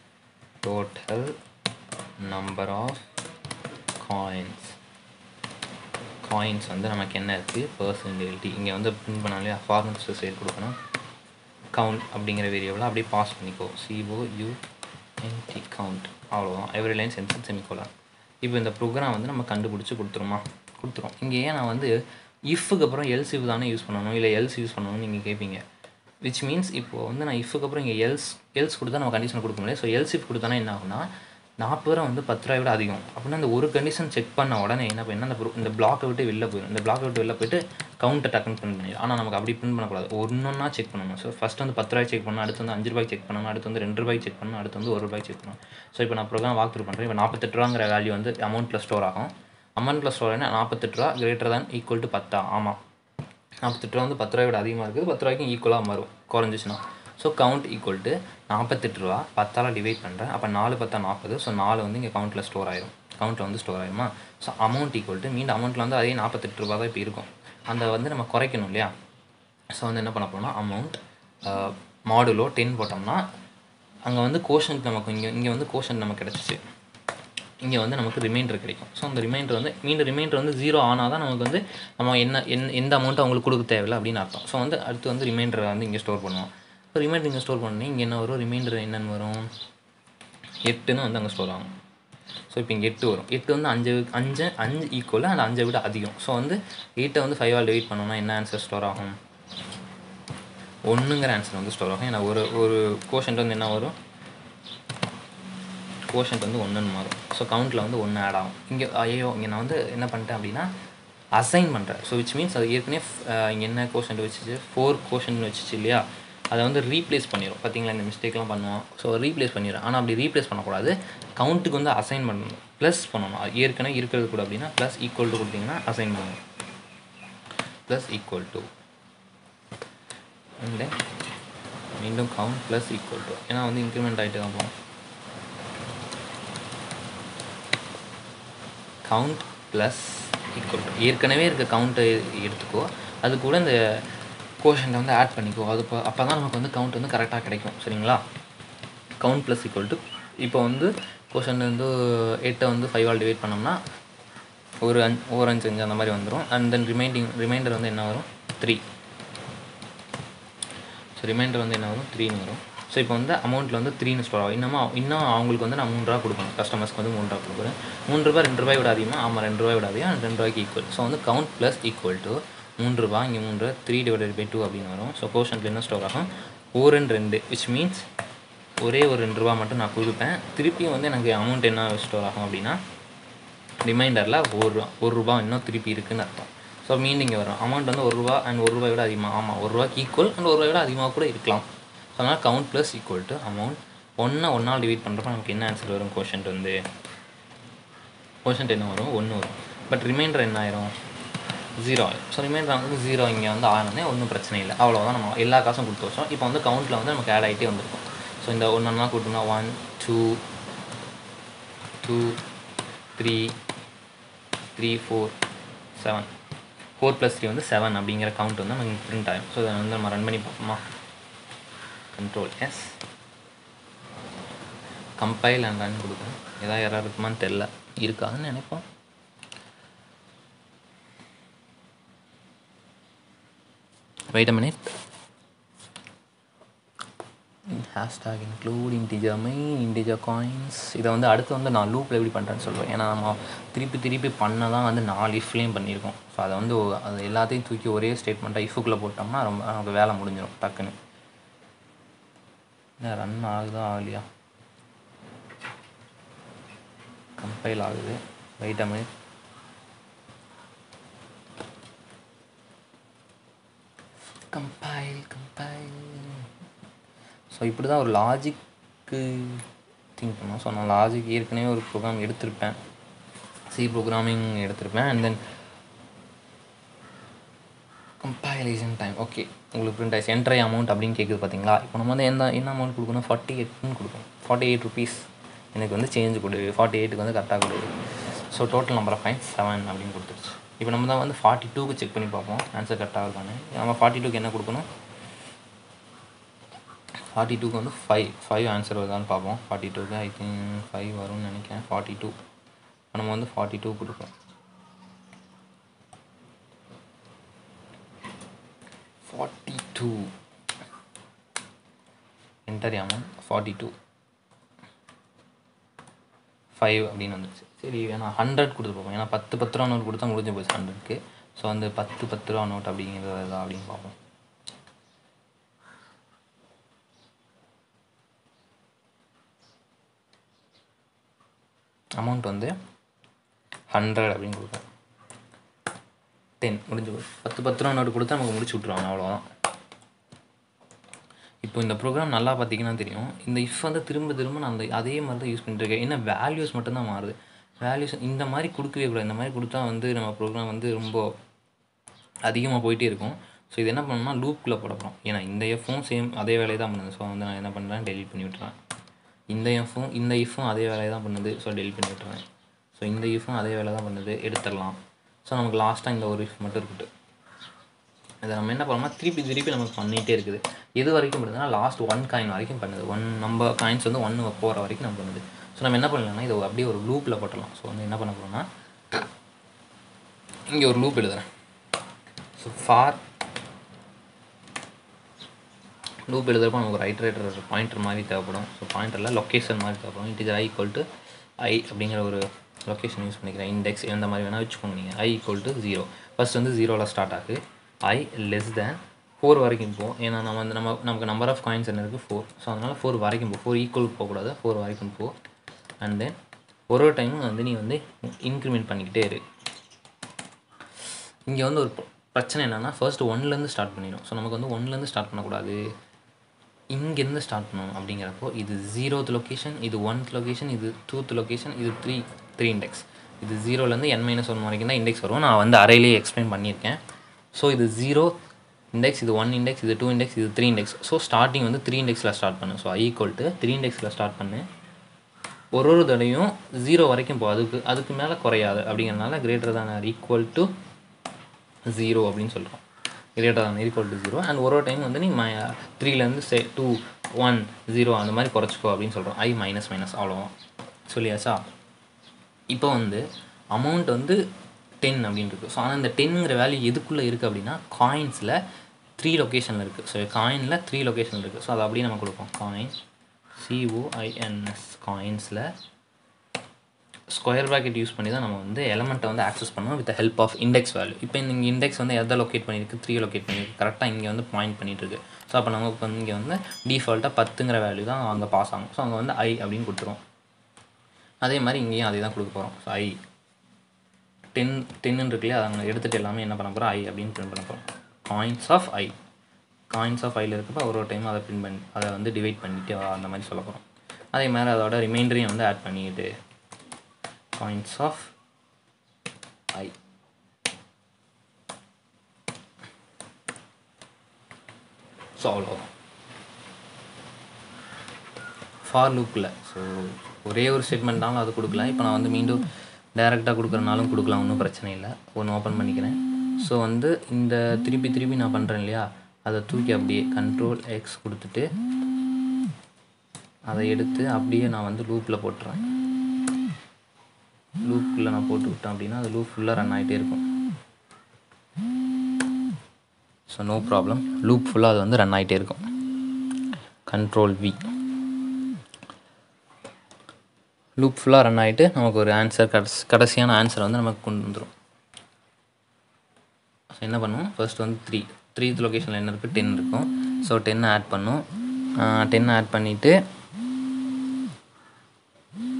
coins வந்து நமக்கு என்ன இருக்குது பர்சன்டேஜ் இங்கே வந்து பிரிண்ட் பண்ணாலே ஃபார்மட் ஸ்பெசிஃபைட் கொடுக்கணும். கவுண்ட் அப்படிங்கிற வேரியபிளை அப்படியே பாஸ் பண்ணிக்கோ COUNT கவுண்ட் அவ்வளோதான். எவ்ரி லைன் சென்சன் செமிகோலன். இப்போ இந்த ப்ரோக்ராம் வந்து நம்ம கண்டுபிடிச்சி கொடுத்துரும். இங்கே ஏன் நான் வந்து இஃப்க்கு அப்புறம் எல்ஸ் இஃப் தானே யூஸ் பண்ணணும் இல்லை எல்ஸ் யூஸ் பண்ணணும்னு நீங்கள் கேட்பீங்க. விச் மீன்ஸ் இப்போது வந்து நான் இஃப்க்கு அப்புறம் இங்கே எல்ஸ் கொடுத்தா நம்ம கண்டிஷன் கொடுக்க முடியாது. ஸோ எல்ஸ் இஃப் கொடுத்தானா என்ன ஆகுனா 40 வந்து 10 விட அதிகம் அப்படின்னா அந்த ஒரு கண்டிஷன் செக் பண்ண உடனே என்ன பண்ணால் இந்த பிளாக்கை விட்டு வெளில போயிடும். இந்த பிளாக்கை விட்டு வெளில போயிட்டு கவுண்ட்டை டக்குன்னு பிரிண்ட் பண்ணிடும். ஆனால் நமக்கு அப்படி பிரிண்ட் பண்ணக்கூடாது. ஒன்றா செக் பண்ணணும். ஸோ ஃபஸ்ட் வந்து ₹10 செக் பண்ணணும், அடுத்து வந்து ₹5 செக் பண்ணணும், அடுத்து வந்து ₹2 செக் பண்ணணும், அடுத்து வந்து ₹1 செக் பண்ணணும். ஸோ இப்போ நான் ப்ரோக்ராம் வாக் த்ரூ பண்ணுறேன். இப்போ ₹48ங்கிற வேல்யூ வந்து அமௌண்ட்டில் ஸ்டோர் ஆகும். அமௌண்ட்டில் ஸ்டோர் ஆனால் ₹48 கிரேட்டர் தேன் ஈக்குவல் டு 10. ஆமாம், ₹48 வந்து ₹10 விட அதிகமாக இருக்குது. ₹10க்கும் ஈக்குவலாக மாறும் குறைஞ்சிச்சுன்னா. ஸோ கவுண்ட் ஈக்குவல் டு ₹48 10ஆல் டிவைட் பண்ணுறேன். அப்போ 4 10 40. ஸோ 4 வந்து இங்கே கவுண்ட்டில் ஸ்டோர் ஆயிரும். கவுண்ட்டில் வந்து ஸ்டோர் ஆயிருமா. ஸோ அமௌண்ட் ஈக்குவல் டு மீண்டும் அமௌண்ட்டில் வந்து அதே ₹48 தான் இப்போ இருக்கும். அந்த வந்து நம்ம குறைக்கணும் இல்லையா. ஸோ வந்து என்ன பண்ண போனால் அமௌண்ட் மாடுலோ 10 போட்டோம்னா அங்கே வந்து கோஷன்ட் நமக்கு இங்கே வந்து கோஷன்ட் நமக்கு கிடச்சிச்சு. இங்கே வந்து நமக்கு ரிமைண்டர் கிடைக்கும். ஸோ அந்த ரிமைண்டர் வந்து மீண்டும் ரிமைண்டர் வந்து 0 ஆனால் தான் நமக்கு வந்து நம்ம எந்த அமௌண்ட்டு அவங்களுக்கு கொடுக்க தேவையில்லை அப்படின்னு அர்த்தம். ஸோ வந்து அடுத்து வந்து ரிமைண்டரை வந்து இங்கே ஸ்டோர் பண்ணுவோம். இப்போ ரிமைண்டர் இங்கே ஸ்டோர் பண்ணி இங்கே என்ன வரும், ரிமைண்டர் என்னென்னு வரும் 8ன்னு வந்து அங்கே ஸ்டோர் ஆகும். ஸோ இப்போ இங்கே 8 வரும். 8 வந்து 5 ஈக்குவல் அந்த 5 விட அதிகம். ஸோ வந்து 8 வந்து 5ஆல் டிவைட் பண்ணோம்னா என்ன ஆன்சர் ஸ்டோர் ஆகும், 1ங்கிற ஆன்சர் வந்து ஸ்டோர் ஆகும். ஏன்னா ஒரு கோஷன்ட் வந்து என்ன வரும், கோஷன்ட் வந்து 1ன்னு மாறும். ஸோ கவுண்ட்டில் வந்து 1 ஆட் ஆகும். இங்கே இங்கே நான் வந்து என்ன பண்ணிட்டேன் அப்படின்னா அசைன் பண்ணுறேன். ஸோ விச் மீன்ஸ் அது ஏற்கனவே இங்கே என்ன கோஷன்ட் வச்சுச்சு 4 கோஷன்ட் வச்சுச்சு இல்லையா, அதை வந்து ரீப்ளேஸ் பண்ணிடும். பார்த்தீங்களா இந்த மிஸ்டேக்லாம் பண்ணுவோம். ஸோ ரீப்ளேஸ் பண்ணிடும். ஆனால் அப்படி ரீப்ளேஸ் பண்ணக்கூடாது. கவுண்ட்டுக்கு வந்து அசைன் பண்ணணும், ப்ளஸ் பண்ணணும். ஏற்கனவே இருக்கிறது கூட அப்படின்னா ப்ளஸ் ஈக்குவல் டு கொடுத்தீங்கன்னா அசைன் பண்ணணும். ப்ளஸ் ஈக்குவல் டு அண்ட் மீண்டும் கவுண்ட் ப்ளஸ் ஈக்குவல் டு, ஏன்னா வந்து இன்க்ரிமெண்ட் ஆகிட்டு தான் போகும். கவுண்ட் ப்ளஸ் ஈக்குவல் டு ஏற்கனவே இருக்க கவுண்ட்டை எடுத்துக்கோ, அது கூட இந்த கோஷன்ட்டை வந்து ஆட் பண்ணிக்கோ. அது அப்போ தான் நமக்கு வந்து கவுண்ட் வந்து கரெக்டாக கிடைக்கும். சரிங்களா. கவுண்ட் ப்ளஸ் ஈக்குவல் டு இப்போ வந்து கோஷன்ட் வந்து 8 வந்து 5ஆல் டிவைட் பண்ணோம்னா ஒரு 5 அந்த மாதிரி வந்துடும். அண்ட் தென் ரிமைண்டர் வந்து என்ன வரும் 3. ஸோ ரிமைண்டர் வந்து என்ன வரும் 3ன்னு வரும். ஸோ இப்போ வந்து அமௌண்ட்டில் வந்து 3ன்னு ஸ்டோர் ஆகும். இன்னும் அவங்களுக்கு வந்து நான் ₹3 கொடுக்கணும். கஸ்டமர்ஸ்க்கு வந்து ₹3 கொடுக்குறேன். ₹3 ₹2 விட அதிகமாக, ஆமாம் ₹2 விட அதிகம், ₹2க்கு ஈக்குவல். ஸோ வந்து கவுண்ட் ப்ளஸ் ஈக்குவல் டு ₹3 இங்கே 3 3/2 அப்படின்னு வரும். ஸோ கோஷன்ட்டில் என்ன ஸ்டோர் ஆகும் 4 விச் மீன்ஸ் ஒரே ஒரு ₹2 மட்டும் நான் கொடுப்பேன். திருப்பியும் வந்து எனக்கு அமௌண்ட் என்ன ஸ்டோர் ஆகும் அப்படின்னா ரிமைண்டரில் ₹1 இன்னும் திருப்பி இருக்குதுன்னு அர்த்தம். ஸோ மீண்டும் இங்கே வரும் அமௌண்ட் வந்து ₹1 அண்ட் ₹1 விட அதிகமாக, ஆமாம் ₹1க்கு ஈக்குவல் அண்ட் ₹1 விட அதிகமாக கூட இருக்கலாம். ஸோ அதனால் count plus equal to amount 1ஆல் டிவைட் பண்ணுறப்ப நமக்கு என்ன ஆன்சர் வரும், கோஷன்ட் என்ன வரும் 1 வரும். பட் ரிமைண்டர் என்ன ஆயிரும் 0 ஆயிரும். ஸோ ரிமைண்டர் வந்து 0 இங்கே வந்து ஆனே ஒன்றும் பிரச்சனை இல்லை. அவ்வளோதான், நம்ம எல்லா காசும் கொடுத்து வச்சோம். இப்போ வந்து கவுண்ட்டில் வந்து நமக்கு ஆட் ஆகிட்டே வந்திருக்கும். ஸோ இந்த ஒன்றா கூட்டணும்னா 1 2 2 3 3 4 7 4 + 3 வந்து 7 அப்படிங்கிற கவுண்ட் வந்து நமக்கு பிரிண்ட் ஆகும். ஸோ இதை வந்து நம்ம ரன் பண்ணி பார்ப்போமா. Ctrl+S கம்பைல் அண்ட் ரன் கொடுக்குறேன். ஏதாவது எரர் இருக்குமான்னு தெரில, இருக்காதுன்னு நினைப்போம். Wait a minute. Hashtag include integer main integer coins. இதை வந்து அடுத்து வந்து நான் லூப்பில் எப்படி பண்ணுறேன்னு சொல்கிறேன். ஏன்னா நம்ம திருப்பி பண்ண தான் வந்து 4 இஃப்லேயும் பண்ணியிருக்கோம். ஸோ அதை வந்து அது எல்லாத்தையும் தூக்கி ஒரே ஸ்டேட்மெண்ட்டாக இஃபுக்குள்ளே போட்டோம்னா ரொம்ப நமக்கு வேலை முடிஞ்சிடும் டக்குன்னு. என்ன ரன் ஆகுதா ஆகலையா, கம்பைல் ஆகுது. Wait a minute. Compile. So இப்படி தான் ஒரு லாஜிக்கு திங்க் பண்ணோம். ஸோ நான் லாஜிக் ஏற்கனவே ஒரு ப்ரோக்ராம் எடுத்திருப்பேன், சி ப்ரோக்ராமிங் எடுத்திருப்பேன். And then compilation time. Okay, உங்களுக்கு பிரிண்ட் ஆயிடுச்சு. என்ட்ரை அமௌண்ட் அப்படின்னு கேட்குது பார்த்தீங்களா. இப்போ நம்ம வந்து என்ன அமௌண்ட் கொடுக்கணும், 48 கொடுக்கணும். 48 ருபீஸ் எனக்கு வந்து சேஞ்ச் கொடு, 48க்கு வந்து கரெக்டாக கொடு. So total number of coins 7 அப்படின்னு கொடுத்துருச்சு. இப்போ நம்ம தான் வந்து 42க்கு செக் பண்ணி பார்ப்போம் ஆன்சர் கரெக்டாக இருக்கானு. நம்ம 42க்கு என்ன கொடுக்கணும், 42க்கு வந்து 5 ஆன்சர் வருதான்னு பார்ப்போம். 42க்கு ஐ திங்க் 5 வரும்னு நினைக்கிறேன். 42 நம்ம வந்து 42 கொடுப்போம். 42 என்டர் அமௌண்ட் 42 5 அப்படின்னு வந்துச்சு. சரி வேணா 100 கொடுத்து பார்ப்போம். ஏன்னா 10 ரூபா நோட் கொடுத்தா முடிஞ்சு போச்சு 100க்கு. ஸோ வந்து 10 ரூபா நோட் அப்படிங்கிறது எதா அப்படின்னு பார்ப்போம். அமௌண்ட் வந்து 100 அப்படின்னு கொடுப்போம். 10 முடிஞ்சு போச்சு. 10 ரூபா நோட்டு கொடுத்தா நமக்கு முடிச்சு விட்ருவாங்க, அவ்வளோதான். இப்போ இந்த ப்ரோக்ராம் நல்லா பார்த்தீங்கன்னா தெரியும். இந்த இஃப் வந்து திரும்ப நான் அதே மாதிரி தான் யூஸ் பண்ணிட்டுருக்கேன். என்ன வேல்யூஸ் மட்டும்தான் மாறுது. வேல்யூஸ் இந்த மாதிரி கொடுக்கவே கூடாது. இந்த மாதிரி கொடுத்தா வந்து நம்ம ப்ரோக்ராம் வந்து ரொம்ப அதிகமாக போயிட்டே இருக்கும். ஸோ இது என்ன பண்ணணும்னா லூப்புக்குள்ளே போட போகிறோம். ஏன்னா இந்த எஃப்பும் சேம் அதே வேலையை தான் பண்ணுது. ஸோ வந்து நான் என்ன பண்ணுறேன், டெலிட் பண்ணி விட்டுறேன். இந்த இஃப்பும் அதே வேலையை தான் பண்ணுது. ஸோ டெலிட் பண்ணி விட்டுறேன். ஸோ இந்த இஃப்பும் அதே வேலை தான் பண்ணுது, எடுத்துடலாம். ஸோ நமக்கு லாஸ்ட்டாக இந்த ஒரு இஃப் மட்டும் இருக்குது. இதை நம்ம என்ன பண்ணோம்னா திருப்பி நமக்கு பண்ணிகிட்டே இருக்குது. எது வரைக்கும் பண்ணுதுன்னா லாஸ்ட் 1 காயின் வரைக்கும் பண்ணுது. நம்ம காயின்ஸ் வந்து 1 போகிற வரைக்கும் நம்ம பண்ணுது. ஸோ நம்ம என்ன பண்ணலாம்னா இதை அப்படியே ஒரு லூப்பில் போட்டலாம். ஸோ வந்து என்ன பண்ண போகிறோம்னா இங்கே ஒரு லூப் எழுதுகிறேன். ஸோ ஃபார் லூப் எழுதுறப்போ நமக்கு ஒரு ஐட்ரேட்டர் பாயிண்டர் மாதிரி தேவைப்படும். ஸோ பாயிண்டரில் லொக்கேஷன் மாதிரி தேவைப்படும். இன்டிஜர் i = i அப்படிங்கிற ஒரு லொக்கேஷன் யூஸ் பண்ணிக்கிறேன். இண்டெக்ஸ் எந்த மாதிரி வேணால் வச்சுக்கோங்க நீங்கள். i = 0. ஃபஸ்ட் வந்து 0ல் ஸ்டார்ட் ஆகுது. i <4 வரைக்கும் போகும். ஏன்னா நம்ம வந்து நமக்கு நம்பர் ஆஃப் காயின்ஸ் என்ன இருக்குது, 4. ஸோ அதனால் 4 வரைக்கும் 4 ஈக்குவல் போகக்கூடாது, 4 வரைக்கும் போ. அண்ட் தென் ஒரு டைமும் வந்து நீ வந்து இன்க்ரிமெண்ட் பண்ணிக்கிட்டே இரு. இங்கே வந்து ஒரு பிரச்சனை என்னென்னா ஃபர்ஸ்ட் 1லேருந்து ஸ்டார்ட் பண்ணிடும். ஸோ நமக்கு வந்து 1லேருந்து ஸ்டார்ட் பண்ணக்கூடாது, இங்கேருந்து ஸ்டார்ட் பண்ணணும். அப்படிங்கிறப்போ இது 0th லொக்கேஷன், இது 1th லொக்கேஷன், இது 2th லொக்கேஷன், இது 3 இண்டெக்ஸ். இது 0லேருந்து n-1 வரைக்கும் தான் இண்டெக்ஸ் வரும். நான் வந்து அரையிலேயே எக்ஸ்பிளைன் பண்ணியிருக்கேன். ஸோ இது 0 இண்டெக்ஸ், இது 1 இண்டெக்ஸ், இது 2 இண்டெக்ஸ், இது 3 இண்டெக்ஸ். ஸோ ஸ்டார்டிங் வந்து 3 இண்டெக்ஸில் ஸ்டார்ட் பண்ணு. ஸோ i = 3 இண்டெக்ஸில் ஸ்டார்ட் பண்ணு. ஒரு தடையும் 0 வரைக்கும் போ, அதுக்கு மேலே குறையாது. அப்படிங்கிறதுனால > 0 அப்படின்னு சொல்கிறோம். > 0. அண்ட் ஒரு டைம் வந்து நீ 3லேருந்து 2 1 0 அந்த மாதிரி குறைச்சிக்கோ அப்படின்னு சொல்கிறோம். i - அவ்வளோதான். சொல்லியாச்சா. இப்போ வந்து அமௌண்ட் வந்து 10 அப்படின்னு இருக்குது. ஸோ ஆனால் இந்த 10ங்கிற வேல்யூ எதுக்குள்ளே இருக்குது அப்படின்னா காயின்ஸில் 3 லொக்கேஷனில் இருக்குது. ஸோ காயினில் 3 லொக்கேஷனில் இருக்குது. ஸோ அதை அப்படியே நம்ம கொடுப்போம். காயின் COINS காயின்ஸில் ஸ்கொயர் ப்ராக்கெட் யூஸ் பண்ணி தான் நம்ம வந்து எலமெண்ட்டை வந்து ஆக்சஸ் பண்ணுவோம் with help of index value. இப்போ இந்த இண்டெக்ஸ் வந்து எதை லொக்கேட் பண்ணியிருக்கு, 3 லொக்கேட் பண்ணியிருக்கு. கரெக்டாக இங்கே வந்து பாயிண்ட் பண்ணிகிட்டு இருக்குது. ஸோ அப்போ நமக்கு வந்து இங்கே வந்து டிஃபால்ட்டாக 10ங்கிற வேல்யூ தான் அங்கே பாஸ் ஆகும். ஸோ அங்கே வந்து i அப்படின்னு கொடுத்துரும். அதே மாதிரி இங்கேயும் அதே தான் கொடுக்க போகிறோம். ஸோ i 10 இருக்குல்லையே, அதை அங்கே எடுத்துகிட்டு எல்லாமே என்ன பண்ண போகிறோம், i அப்படின்னு பிரிண்ட் பண்ண போகிறோம். காயின்ஸ் ஆஃப் iயில் இருக்கப்போ ஒரு டைம் அதை பிரிண்ட் பண்ணி அதை வந்து டிவைட் பண்ணிவிட்டு அந்த மாதிரி சொல்ல போகிறோம். அதே மாதிரி அதோட ரிமைண்டரையும் வந்து ஆட் பண்ணிக்கிட்டு காயின்ஸ் ஆஃப் i. ஸோ அவ்வளோதான் ஃபார் லூப்பில். ஸோ ஒரே ஒரு ஸ்டேட்மெண்ட்னாலும் அது கொடுக்கலாம். இப்போ நான் வந்து மீண்டும் டைரெக்டாக கொடுக்குறனாலும் கொடுக்கலாம், ஒன்றும் பிரச்சனை இல்லை. ஒன்று ஓப்பன் பண்ணிக்கிறேன். ஸோ வந்து இந்த திருப்பி நான் பண்ணுறேன் இல்லையா, அதை தூக்கி அப்படியே Ctrl+X கொடுத்துட்டு அதை எடுத்து அப்படியே நான் வந்து லூப்பில் போட்டுறேன். லூப்புக்குள்ளே நான் போட்டு விட்டேன் அப்படின்னா அது லூப் ஃபுல்லாக ரன் ஆகிட்டே இருக்கும். ஸோ நோ ப்ராப்ளம், லூப் ஃபுல்லாக அது வந்து ரன் ஆகிட்டே இருக்கும். Ctrl+V லூப் ஃபுல்லாக ரன் ஆகிட்டு நமக்கு ஒரு ஆன்சர் கடைசியான ஆன்சர் வந்து நமக்கு கொண்டு வந்துடும். ஸோ என்ன பண்ணுவோம், ஃபர்ஸ்ட் வந்து 3th லொக்கேஷனில் என்ன இருக்குது, 10 இருக்கும். ஸோ 10 ஆட் பண்ணும். 10 ஆட் பண்ணிவிட்டு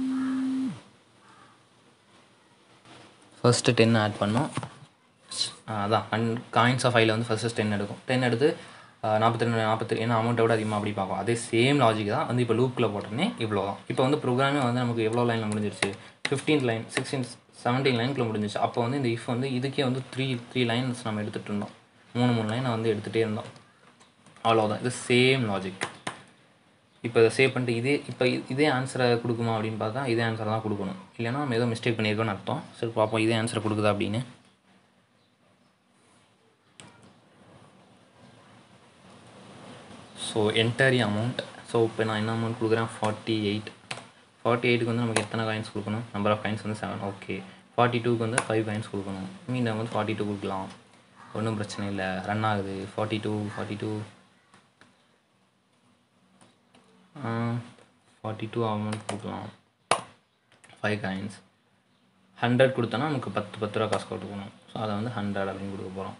ஃபர்ஸ்ட்டு 10 ஆட் பண்ணோம். அதான் காயின்ஸ் ஆஃப் ஃபைவ்ல வந்து ஃபஸ்ட்டு 10 எடுக்கும். 10 எடுத்து 42 ஏன்னா அமௌண்ட்டை விட அதிகமாக அப்படி பார்க்கும். அதே சேம் லாஜிக் தான் வந்து இப்போ லூப்பில் போட்டோன்னே இவ்வளோ தான். இப்போ வந்து ப்ரோக்ராமே வந்து நமக்கு எவ்வளோ லைனில் முடிஞ்சிருச்சு, 15th லைன் 17 லைனுக்குள்ள முடிஞ்சிச்சு. அப்போ வந்து இந்த இஃப் வந்து இதுக்கே வந்து த்ரீ லைன்ஸ் நம்ம எடுத்துகிட்டு இருந்தோம், 3 லைனை வந்து எடுத்துகிட்டே இருந்தோம். அவ்வளோதான், இது சேம் லாஜிக். இப்போ இதை சேவ் பண்ணிட்டு இதே ஆன்சரை கொடுக்குமா அப்படின்னு பார்த்தா இதே ஆன்சரை தான் கொடுக்கணும், இல்லைனா நம்ம ஏதோ மிஸ்டேக் பண்ணியிருக்கோன்னு அர்த்தம். சரி பார்ப்போம் இதே ஆன்சரை கொடுக்குதா அப்படின்னு. So enter amount. ஸோ இப்போ நான் என்ன அமௌண்ட் கொடுக்குறேன், 48க்கு வந்து நமக்கு எத்தனை காயின்ஸ் கொடுக்கணும், நம்பர் ஆஃப் காயின்ஸ் வந்து 7. ஓகே, 42க்கு வந்து 5 காயின்ஸ் கொடுக்கணும். மீண்டும் வந்து 42 கொடுக்கலாம், ஒன்றும் பிரச்சனை இல்லை, ரன் ஆகுது. 42 அமௌண்ட் கொடுக்கலாம், 5 காயின்ஸ். 100 கொடுத்தோன்னா நமக்கு 10 ரூபா காசு கொடுக்கணும். ஸோ அதை வந்து 100 அப்படின்னு கொடுக்க போகிறோம்.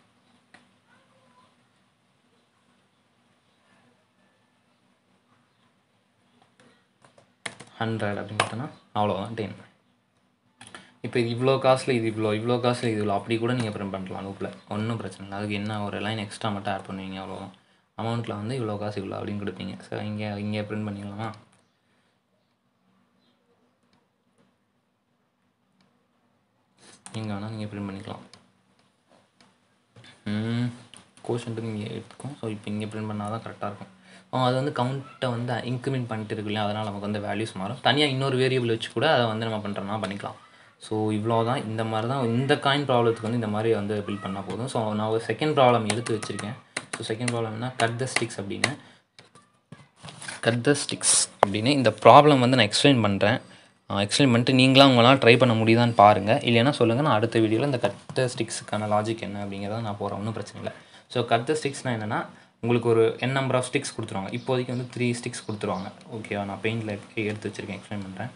அப்படின்னு பார்த்தோன்னா அவ்வளோதான் 10. இப்போ இது இவ்வளோ காசில் இது இவ்வளோ காசில் இது இவ்வளோ அப்படி கூட நீங்கள் பிரிண்ட் பண்ணலாம் லூப்பில், ஒன்றும் பிரச்சனை இல்லை. அதுக்கு என்ன ஒரு லைன் எக்ஸ்ட்ரா மட்டும் ஆட் பண்ணுவீங்க, அவ்வளோதான். அமௌண்ட்டில் வந்து இவ்வளோ காசு இவ்வளோ அப்படின்னு கொடுப்பீங்க. ஸோ இங்கே பிரிண்ட் பண்ணிக்கலாமா, இங்கே வேணால் நீங்கள் பிரிண்ட் பண்ணிக்கலாம். கோஷன்ட்டுக்கு இங்கே எடுத்துக்கும். ஸோ இப்போ இங்கே பிரிண்ட் பண்ணால் தான் கரெக்டாக இருக்கும். அது வந்து கவுண்ட்டை வந்து இன்க்ரிமெண்ட் பண்ணிட்டு இருக்கு இல்லையா, அதனால் நமக்கு வந்து வேல்யூஸ் மாறும். தனியாக இன்னொரு வேரியபிள் வச்சு கூட அதை வந்து நம்ம பண்ணுறோன்னா பண்ணிக்கலாம். ஸோ இவ்வளோ தான், இந்த மாதிரி தான் இந்த காயின் ப்ராப்ளத்துக்கு வந்து இந்த மாதிரி வந்து பில்ட் பண்ணால் போதும். ஸோ நான் ஒரு செகண்ட் ப்ராப்ளம் எடுத்து வச்சுருக்கேன். ஸோ செகண்ட் ப்ராப்ளம் என்ன, கட் த ஸ்டிக்ஸ் அப்படின்னு இந்த ப்ராப்ளம் வந்து நான் எக்ஸ்பிளைன் பண்ணுறேன். எக்ஸ்பிளைன் பண்ணிட்டு நீங்களாம் உங்களால் ட்ரை பண்ண முடியுதான்னு பாருங்கள். இல்லைன்னா சொல்லுங்கள், நான் அடுத்த வீடியோவில் இந்த கட் த ஸ்டிக்ஸுக்கான லாஜிக் என்ன அப்படிங்கிறத நான் போகிறேன், ஒன்றும் பிரச்சனை இல்லை. ஸோ கட் த ஸ்டிக்ஸ்னால் என்னென்னா, உங்களுக்கு ஒரு n நம்பர் ஆஃப் ஸ்டிக்ஸ் கொடுத்துருவாங்க. இப்போதைக்கு வந்து 3 ஸ்டிக்ஸ் கொடுத்துருவாங்க. ஓகேவா, நான் பெயிண்டில் எடுத்து வச்சுருக்கேன், எக்ஸ்பிளைன் பண்ணுறேன்.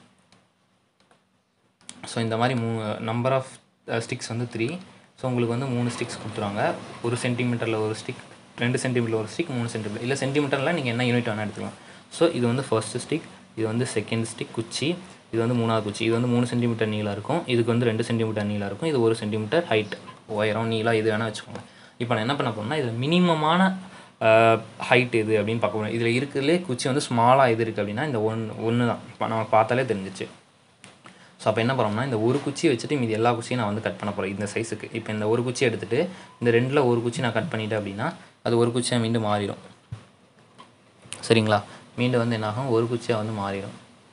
ஸோ இந்த மாதிரி நம்பர் ஆஃப் ஸ்டிக்ஸ் வந்து 3. ஸோ உங்களுக்கு வந்து 3 ஸ்டிக்ஸ் கொடுத்துருவாங்க. 1 சென்டிமீட்டரில் ஒரு ஸ்டிக், 2 சென்டிமீட்டரில் ஒரு ஸ்டிக், 3 சென்டிமீட்டர் இல்லை சென்டிமீட்டரில் நீங்கள் என்ன யூனிட் வேணால் எடுத்துக்கலாம். ஸோ இது வந்து ஃபர்ஸ்ட் ஸ்டிக், இது வந்து செகண்ட் ஸ்டிக் குச்சி, இது வந்து 3வது குச்சி. இது வந்து 3 சென்டிமீட்டர் நீளம் இருக்கும், இதுக்கு வந்து 2 சென்டிமீட்டர் நீளம் இருக்கும், இது 1 சென்டிமீட்டர் ஹைட் உயரம் நீளம் இது வேணால் வச்சுக்கோங்க. இப்போ நான் என்ன பண்ண போகிறேன்னா, இதில் மினிமமான ஹைட் எது அப்படின்னு பார்க்க போகிறேன். இதில் இருக்கிறதுலே குச்சி வந்து ஸ்மாலாக எது இருக்குது அப்படின்னா இந்த ஒன்று தான். இப்போ நம்ம பார்த்தாலே தெரிஞ்சிச்சு. ஸோ அப்போ என்ன பண்ணுறோம்னா, இந்த ஒரு குச்சியை வச்சுட்டு மீதி எல்லா குச்சியும் நான் வந்து கட் பண்ண போகிறேன் இந்த சைஸுக்கு. இப்போ இந்த ஒரு குச்சி எடுத்துகிட்டு இந்த 2ல் ஒரு குச்சி நான் கட் பண்ணிட்டேன் அப்படின்னா அது ஒரு குச்சியாக மீண்டும் மாறிடும். சரிங்களா, மீண்டும் வந்து என்னாகும், ஒரு குச்சியாக வந்து மாறிடும்.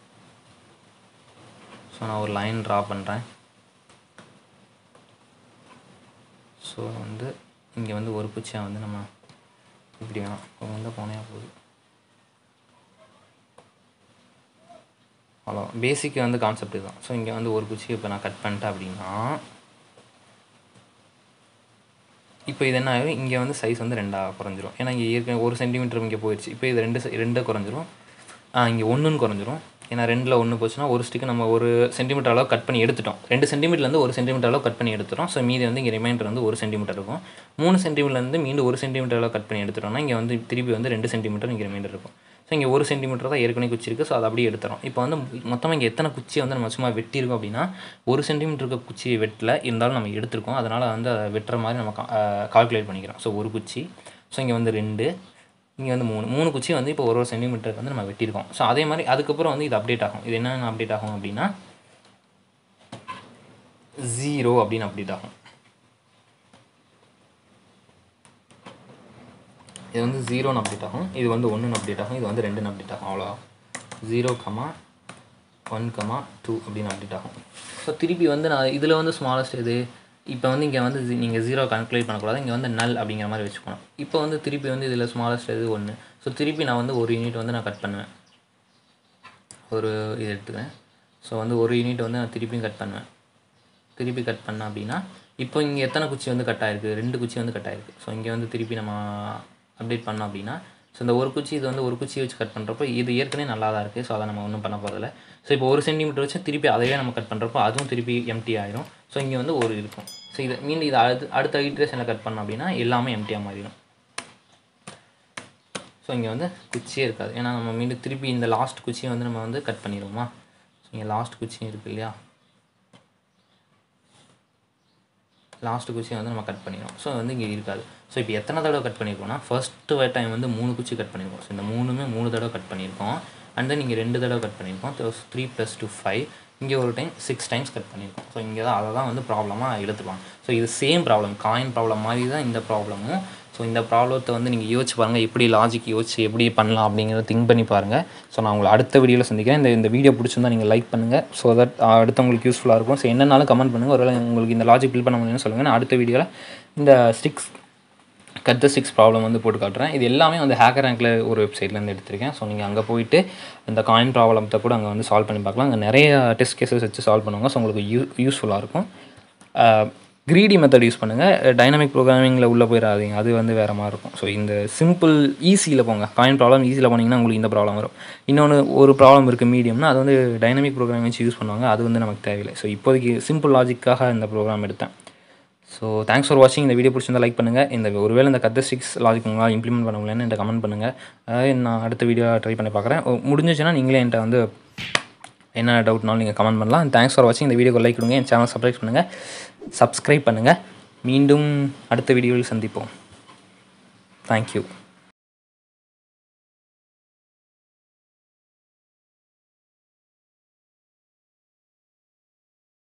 ஸோ நான் ஒரு லைன் ட்ரா பண்ணுறேன். ஸோ வந்து இங்கே வந்து ஒரு குச்சியாக வந்து நம்ம இப்படி வேணும், வந்து போனையா போகுது. அவ்வளோ பேசிக் வந்து கான்செப்ட் இதுதான். ஸோ இங்கே வந்து ஒரு குச்சி இப்போ நான் கட் பண்ணிட்டேன் அப்படின்னா இப்போ இது என்ன ஆகும், இங்கே வந்து சைஸ் வந்து 2ஆக குறைஞ்சிரும். ஏன்னா இங்கே ஏற்கனவே 1 சென்டிமீட்டர் இங்கே போயிடுச்சு. இப்போ இது 2 குறைஞ்சிரும், இங்கே 1ன்னு குறைஞ்சிரும். ஏன்னா 2ல் 1 போச்சுன்னா ஒரு ஸ்டிக்கு நம்ம 1 சென்டிமீட்டர் அளவு கட் பண்ணி எடுத்துட்டோம். 2 சென்டிமீட்டர்லேருந்து 1 சென்டிமீட்டர் அளவு கட் பண்ணி எடுத்துட்டோம். ஸோ மீதி வந்து இங்கே ரிமைண்டர் வந்து 1 சென்டிமீட்டர் இருக்கும். 3 சென்டிமீட்டர்லேருந்து மீண்டும் 1 சென்டிமீட்டர் அளவு கட் பண்ணி எடுத்துட்டோம்னா இங்கே வந்து திருப்பி வந்து 2 சென்டிமீட்டர் இங்கே ரிமைண்டர் இருக்கும். ஸோ இங்கே 1 சென்டிமீட்டர் தான் ஏற்கனவே குச்சி இருக்குது. ஸோ அதை அப்படியே எடுத்துறோம். இப்போ வந்து மொத்தமாக இங்கே எத்தனை குச்சியை வந்து நம்ம சும்மா வெட்டியிருக்கோம் அப்படின்னா 1 சென்டிமீட்டர் இருக்க குச்சியை வெட்டல, இருந்தாலும் நம்ம எடுத்துருக்கோம். அதனால் வந்து அதை வெட்டுற மாதிரி நம்ம கால்குலேட் பண்ணிக்கிறோம். ஸோ ஒரு குச்சி, ஸோ இங்கே வந்து 2, இங்கே வந்து 3 குச்சி வந்து இப்போ ஒரு சென்டிமீட்டருக்கு வந்து நம்ம வெட்டியிருக்கோம். ஸோ அதே மாதிரி அதுக்கப்புறம் வந்து இது அப்டேட் ஆகும். இது என்னென்ன அப்டேட் ஆகும் அப்படின்னா 0 அப்படின்னு அப்டேட் ஆகும். இது வந்து 0ன்னு அப்டேட் ஆகும், இது வந்து 1ன்னு அப்டேட் ஆகும், இது வந்து 2ன்னு அப்டேட் ஆகும். அவ்வளோ 0, 1, 2 அப்படின்னு அப்டேட் ஆகும். ஸோ திருப்பி வந்து நான் இதில் வந்து ஸ்மாலஸ்ட் இது இப்போ வந்து இங்கே வந்து நீங்கள் 0 கால்குலேட் பண்ணக்கூடாது, இங்கே வந்து நல் அப்படிங்கிற மாதிரி வச்சுக்கணும். இப்போ வந்து திருப்பி வந்து இதில் ஸ்மாலஸ்ட் இது 1. ஸோ திருப்பி நான் வந்து ஒரு யூனிட் வந்து நான் கட் பண்ணுவேன், ஒரு இது எடுத்துக்கிறேன். ஸோ வந்து ஒரு யூனிட் வந்து நான் திருப்பியும் கட் பண்ணுவேன். திருப்பி கட் பண்ணேன் அப்படின்னா இப்போ இங்கே எத்தனை குச்சி வந்து கட் ஆகிருக்கு, 2 குச்சி வந்து கட் ஆகிருக்கு. ஸோ இங்கே வந்து திருப்பி நம்ம அப்டேட் பண்ணோம் அப்படின்னா ஸோ இந்த ஒரு குச்சி இது வந்து ஒரு குச்சி வச்சு கட் பண்ணுறப்போ இது ஏற்கனவே நல்லா தான் இருக்குது. ஸோ அதை நம்ம ஒன்றும் பண்ண போகிறதில்ல. ஸோ இப்போ 1 சென்டிமீட்டர் வச்சு திருப்பி அதையே நம்ம கட் பண்ணுறப்போ அதுவும் திருப்பி எம்டி ஆயிரும். ஸோ இங்கே வந்து ஒரு இருக்கும். ஸோ இதை மீண்டும் இதை அடுத்த இட்ரேஷனில் கட் பண்ணோம் அப்படின்னா எல்லாமே எம்டியாக மாறிடும். ஸோ இங்கே வந்து குச்சியே இருக்காது, ஏன்னா நம்ம மீண்டும் திருப்பி இந்த லாஸ்ட் குச்சியை வந்து நம்ம வந்து கட் பண்ணிடுவோமா. ஸோ இங்கே லாஸ்ட் குச்சியும் இருக்குது இல்லையா. லாஸ்ட் குச்சியை வந்து நம்ம கட் பண்ணிடுவோம். ஸோ வந்து இங்கே இருக்காது. ஸோ இப்போ எத்தனை தடவை கட் பண்ணியிருக்கோம்னா ஃபர்ஸ்ட்டு டைம் வந்து 3 குச்சி கட் பண்ணியிருக்கோம். ஸோ இந்த 3 தடவை கட் பண்ணியிருக்கோம். அண்ட் தென் இங்கே 2 தடவை கட் பண்ணியிருக்கோம். 3 + 2 5. இங்கே ஒரு டைம் 6 டைம்ஸ் கட் பண்ணியிருக்கோம். ஸோ இங்கே தான் அதை தான் வந்து ப்ராப்ளமாக எடுத்துக்கலாம். ஸோ இது சேம் ப்ராப்ளம், காயின் ப்ராப்ளம் மாதிரி தான் இந்த ப்ராப்ளமும். ஸோ இந்த ப்ராப்ளத்தை வந்து நீங்கள் யோசிச்சு பாருங்கள், எப்படி லாஜிக் யோசிச்சு எப்படி பண்ணலாம் அப்படிங்கிறத திங்க் பண்ணி பாருங்கள். ஸோ நான் உங்களை அடுத்த வீடியோவில் சந்திக்கிறேன். இந்த வீடியோ பிடிச்சிருந்தா நீங்கள் லைக் பண்ணுங்கள். ஸோ தட் அடுத்தவங்களுக்கு யூஸ்ஃபுல்லாக இருக்கும். ஸோ என்னன்னாலும் கமெண்ட் பண்ணுங்கள். ஒருவேளை உங்களுக்கு இந்த லாஜிக் பில் பண்ண முடியும்னு சொல்லுங்கள். நான் அடுத்த வீடியோவில் இந்த கட் த 6 ப்ராப்ளம் வந்து போட்டு காட்டுறேன். இது எல்லாமே வந்து ஹேக்கர் ரேங்க்கில் ஒரு வெப்சைட்லேருந்து எடுத்திருக்கேன். ஸோ நீங்கள் அங்கே போயிட்டு இந்த காயின் ப்ராப்ளத்தை கூட அங்கே வந்து சால்வ் பண்ணி பார்க்கலாம். அங்கே நிறைய டெஸ்ட் கேஸஸ் வச்சு சால்வ் பண்ணுவாங்க. ஸோ உங்களுக்கு யூஸ்ஃபுல்லாக இருக்கும். க்ரீடி மெத்தட் யூஸ் பண்ணுங்கள். டைனமிக் ப்ரோக்ராமிங்கில் உள்ளே போயிடாதீங்க, அது வந்து வேறு மாதிரி இருக்கும். ஸோ இந்த சிம்பிள் ஈஸியில் போங்க. காயின் ப்ராப்ளம் ஈஸியில் போனீங்கன்னா உங்களுக்கு இந்த ப்ராப்ளம் வரும். இன்னொன்று ஒரு ப்ராப்ளம் இருக்குது மீடியம்னா, அது வந்து டைனமிக் ப்ரோக்ராமிங் வச்சு யூஸ் பண்ணுவாங்க. அது வந்து நமக்கு தேவையில்லை. ஸோ இப்போதைக்கு சிம்பிள் லாஜிக்காக இந்த ப்ரோக்ராம் எடுத்தேன். ஸோ தேங்க்ஸ் ஃபார் வாட்சிங். இந்த வீடியோ பிடிச்சிருந்தா லைக் பண்ணுங்கள். ஒருவேளை இந்த கட் த 6 லாஜிக் உங்களால் இம்ப்ளிமெண்ட் பண்ண முடியலன்னு என்கிட்ட கமெண்ட் பண்ணுங்கள். அதாவது நான் அடுத்த வீடியோ ட்ரை பண்ணி பார்க்குறேன். முடிஞ்சிச்சுன்னா நீங்களே என்கிட்ட வந்து என்ன டவுட்னாலும் நீங்கள் கமெண்ட் பண்ணலாம். தேங்க்ஸ் ஃபார் வாட்சிங். இந்த வீடியோக்கு லைக் கொடுங்க. என் சேனல் சப்ஸ்கிரைப் பண்ணுங்கள். மீண்டும் அடுத்த வீடியோவில் சந்திப்போம். தேங்க்யூ.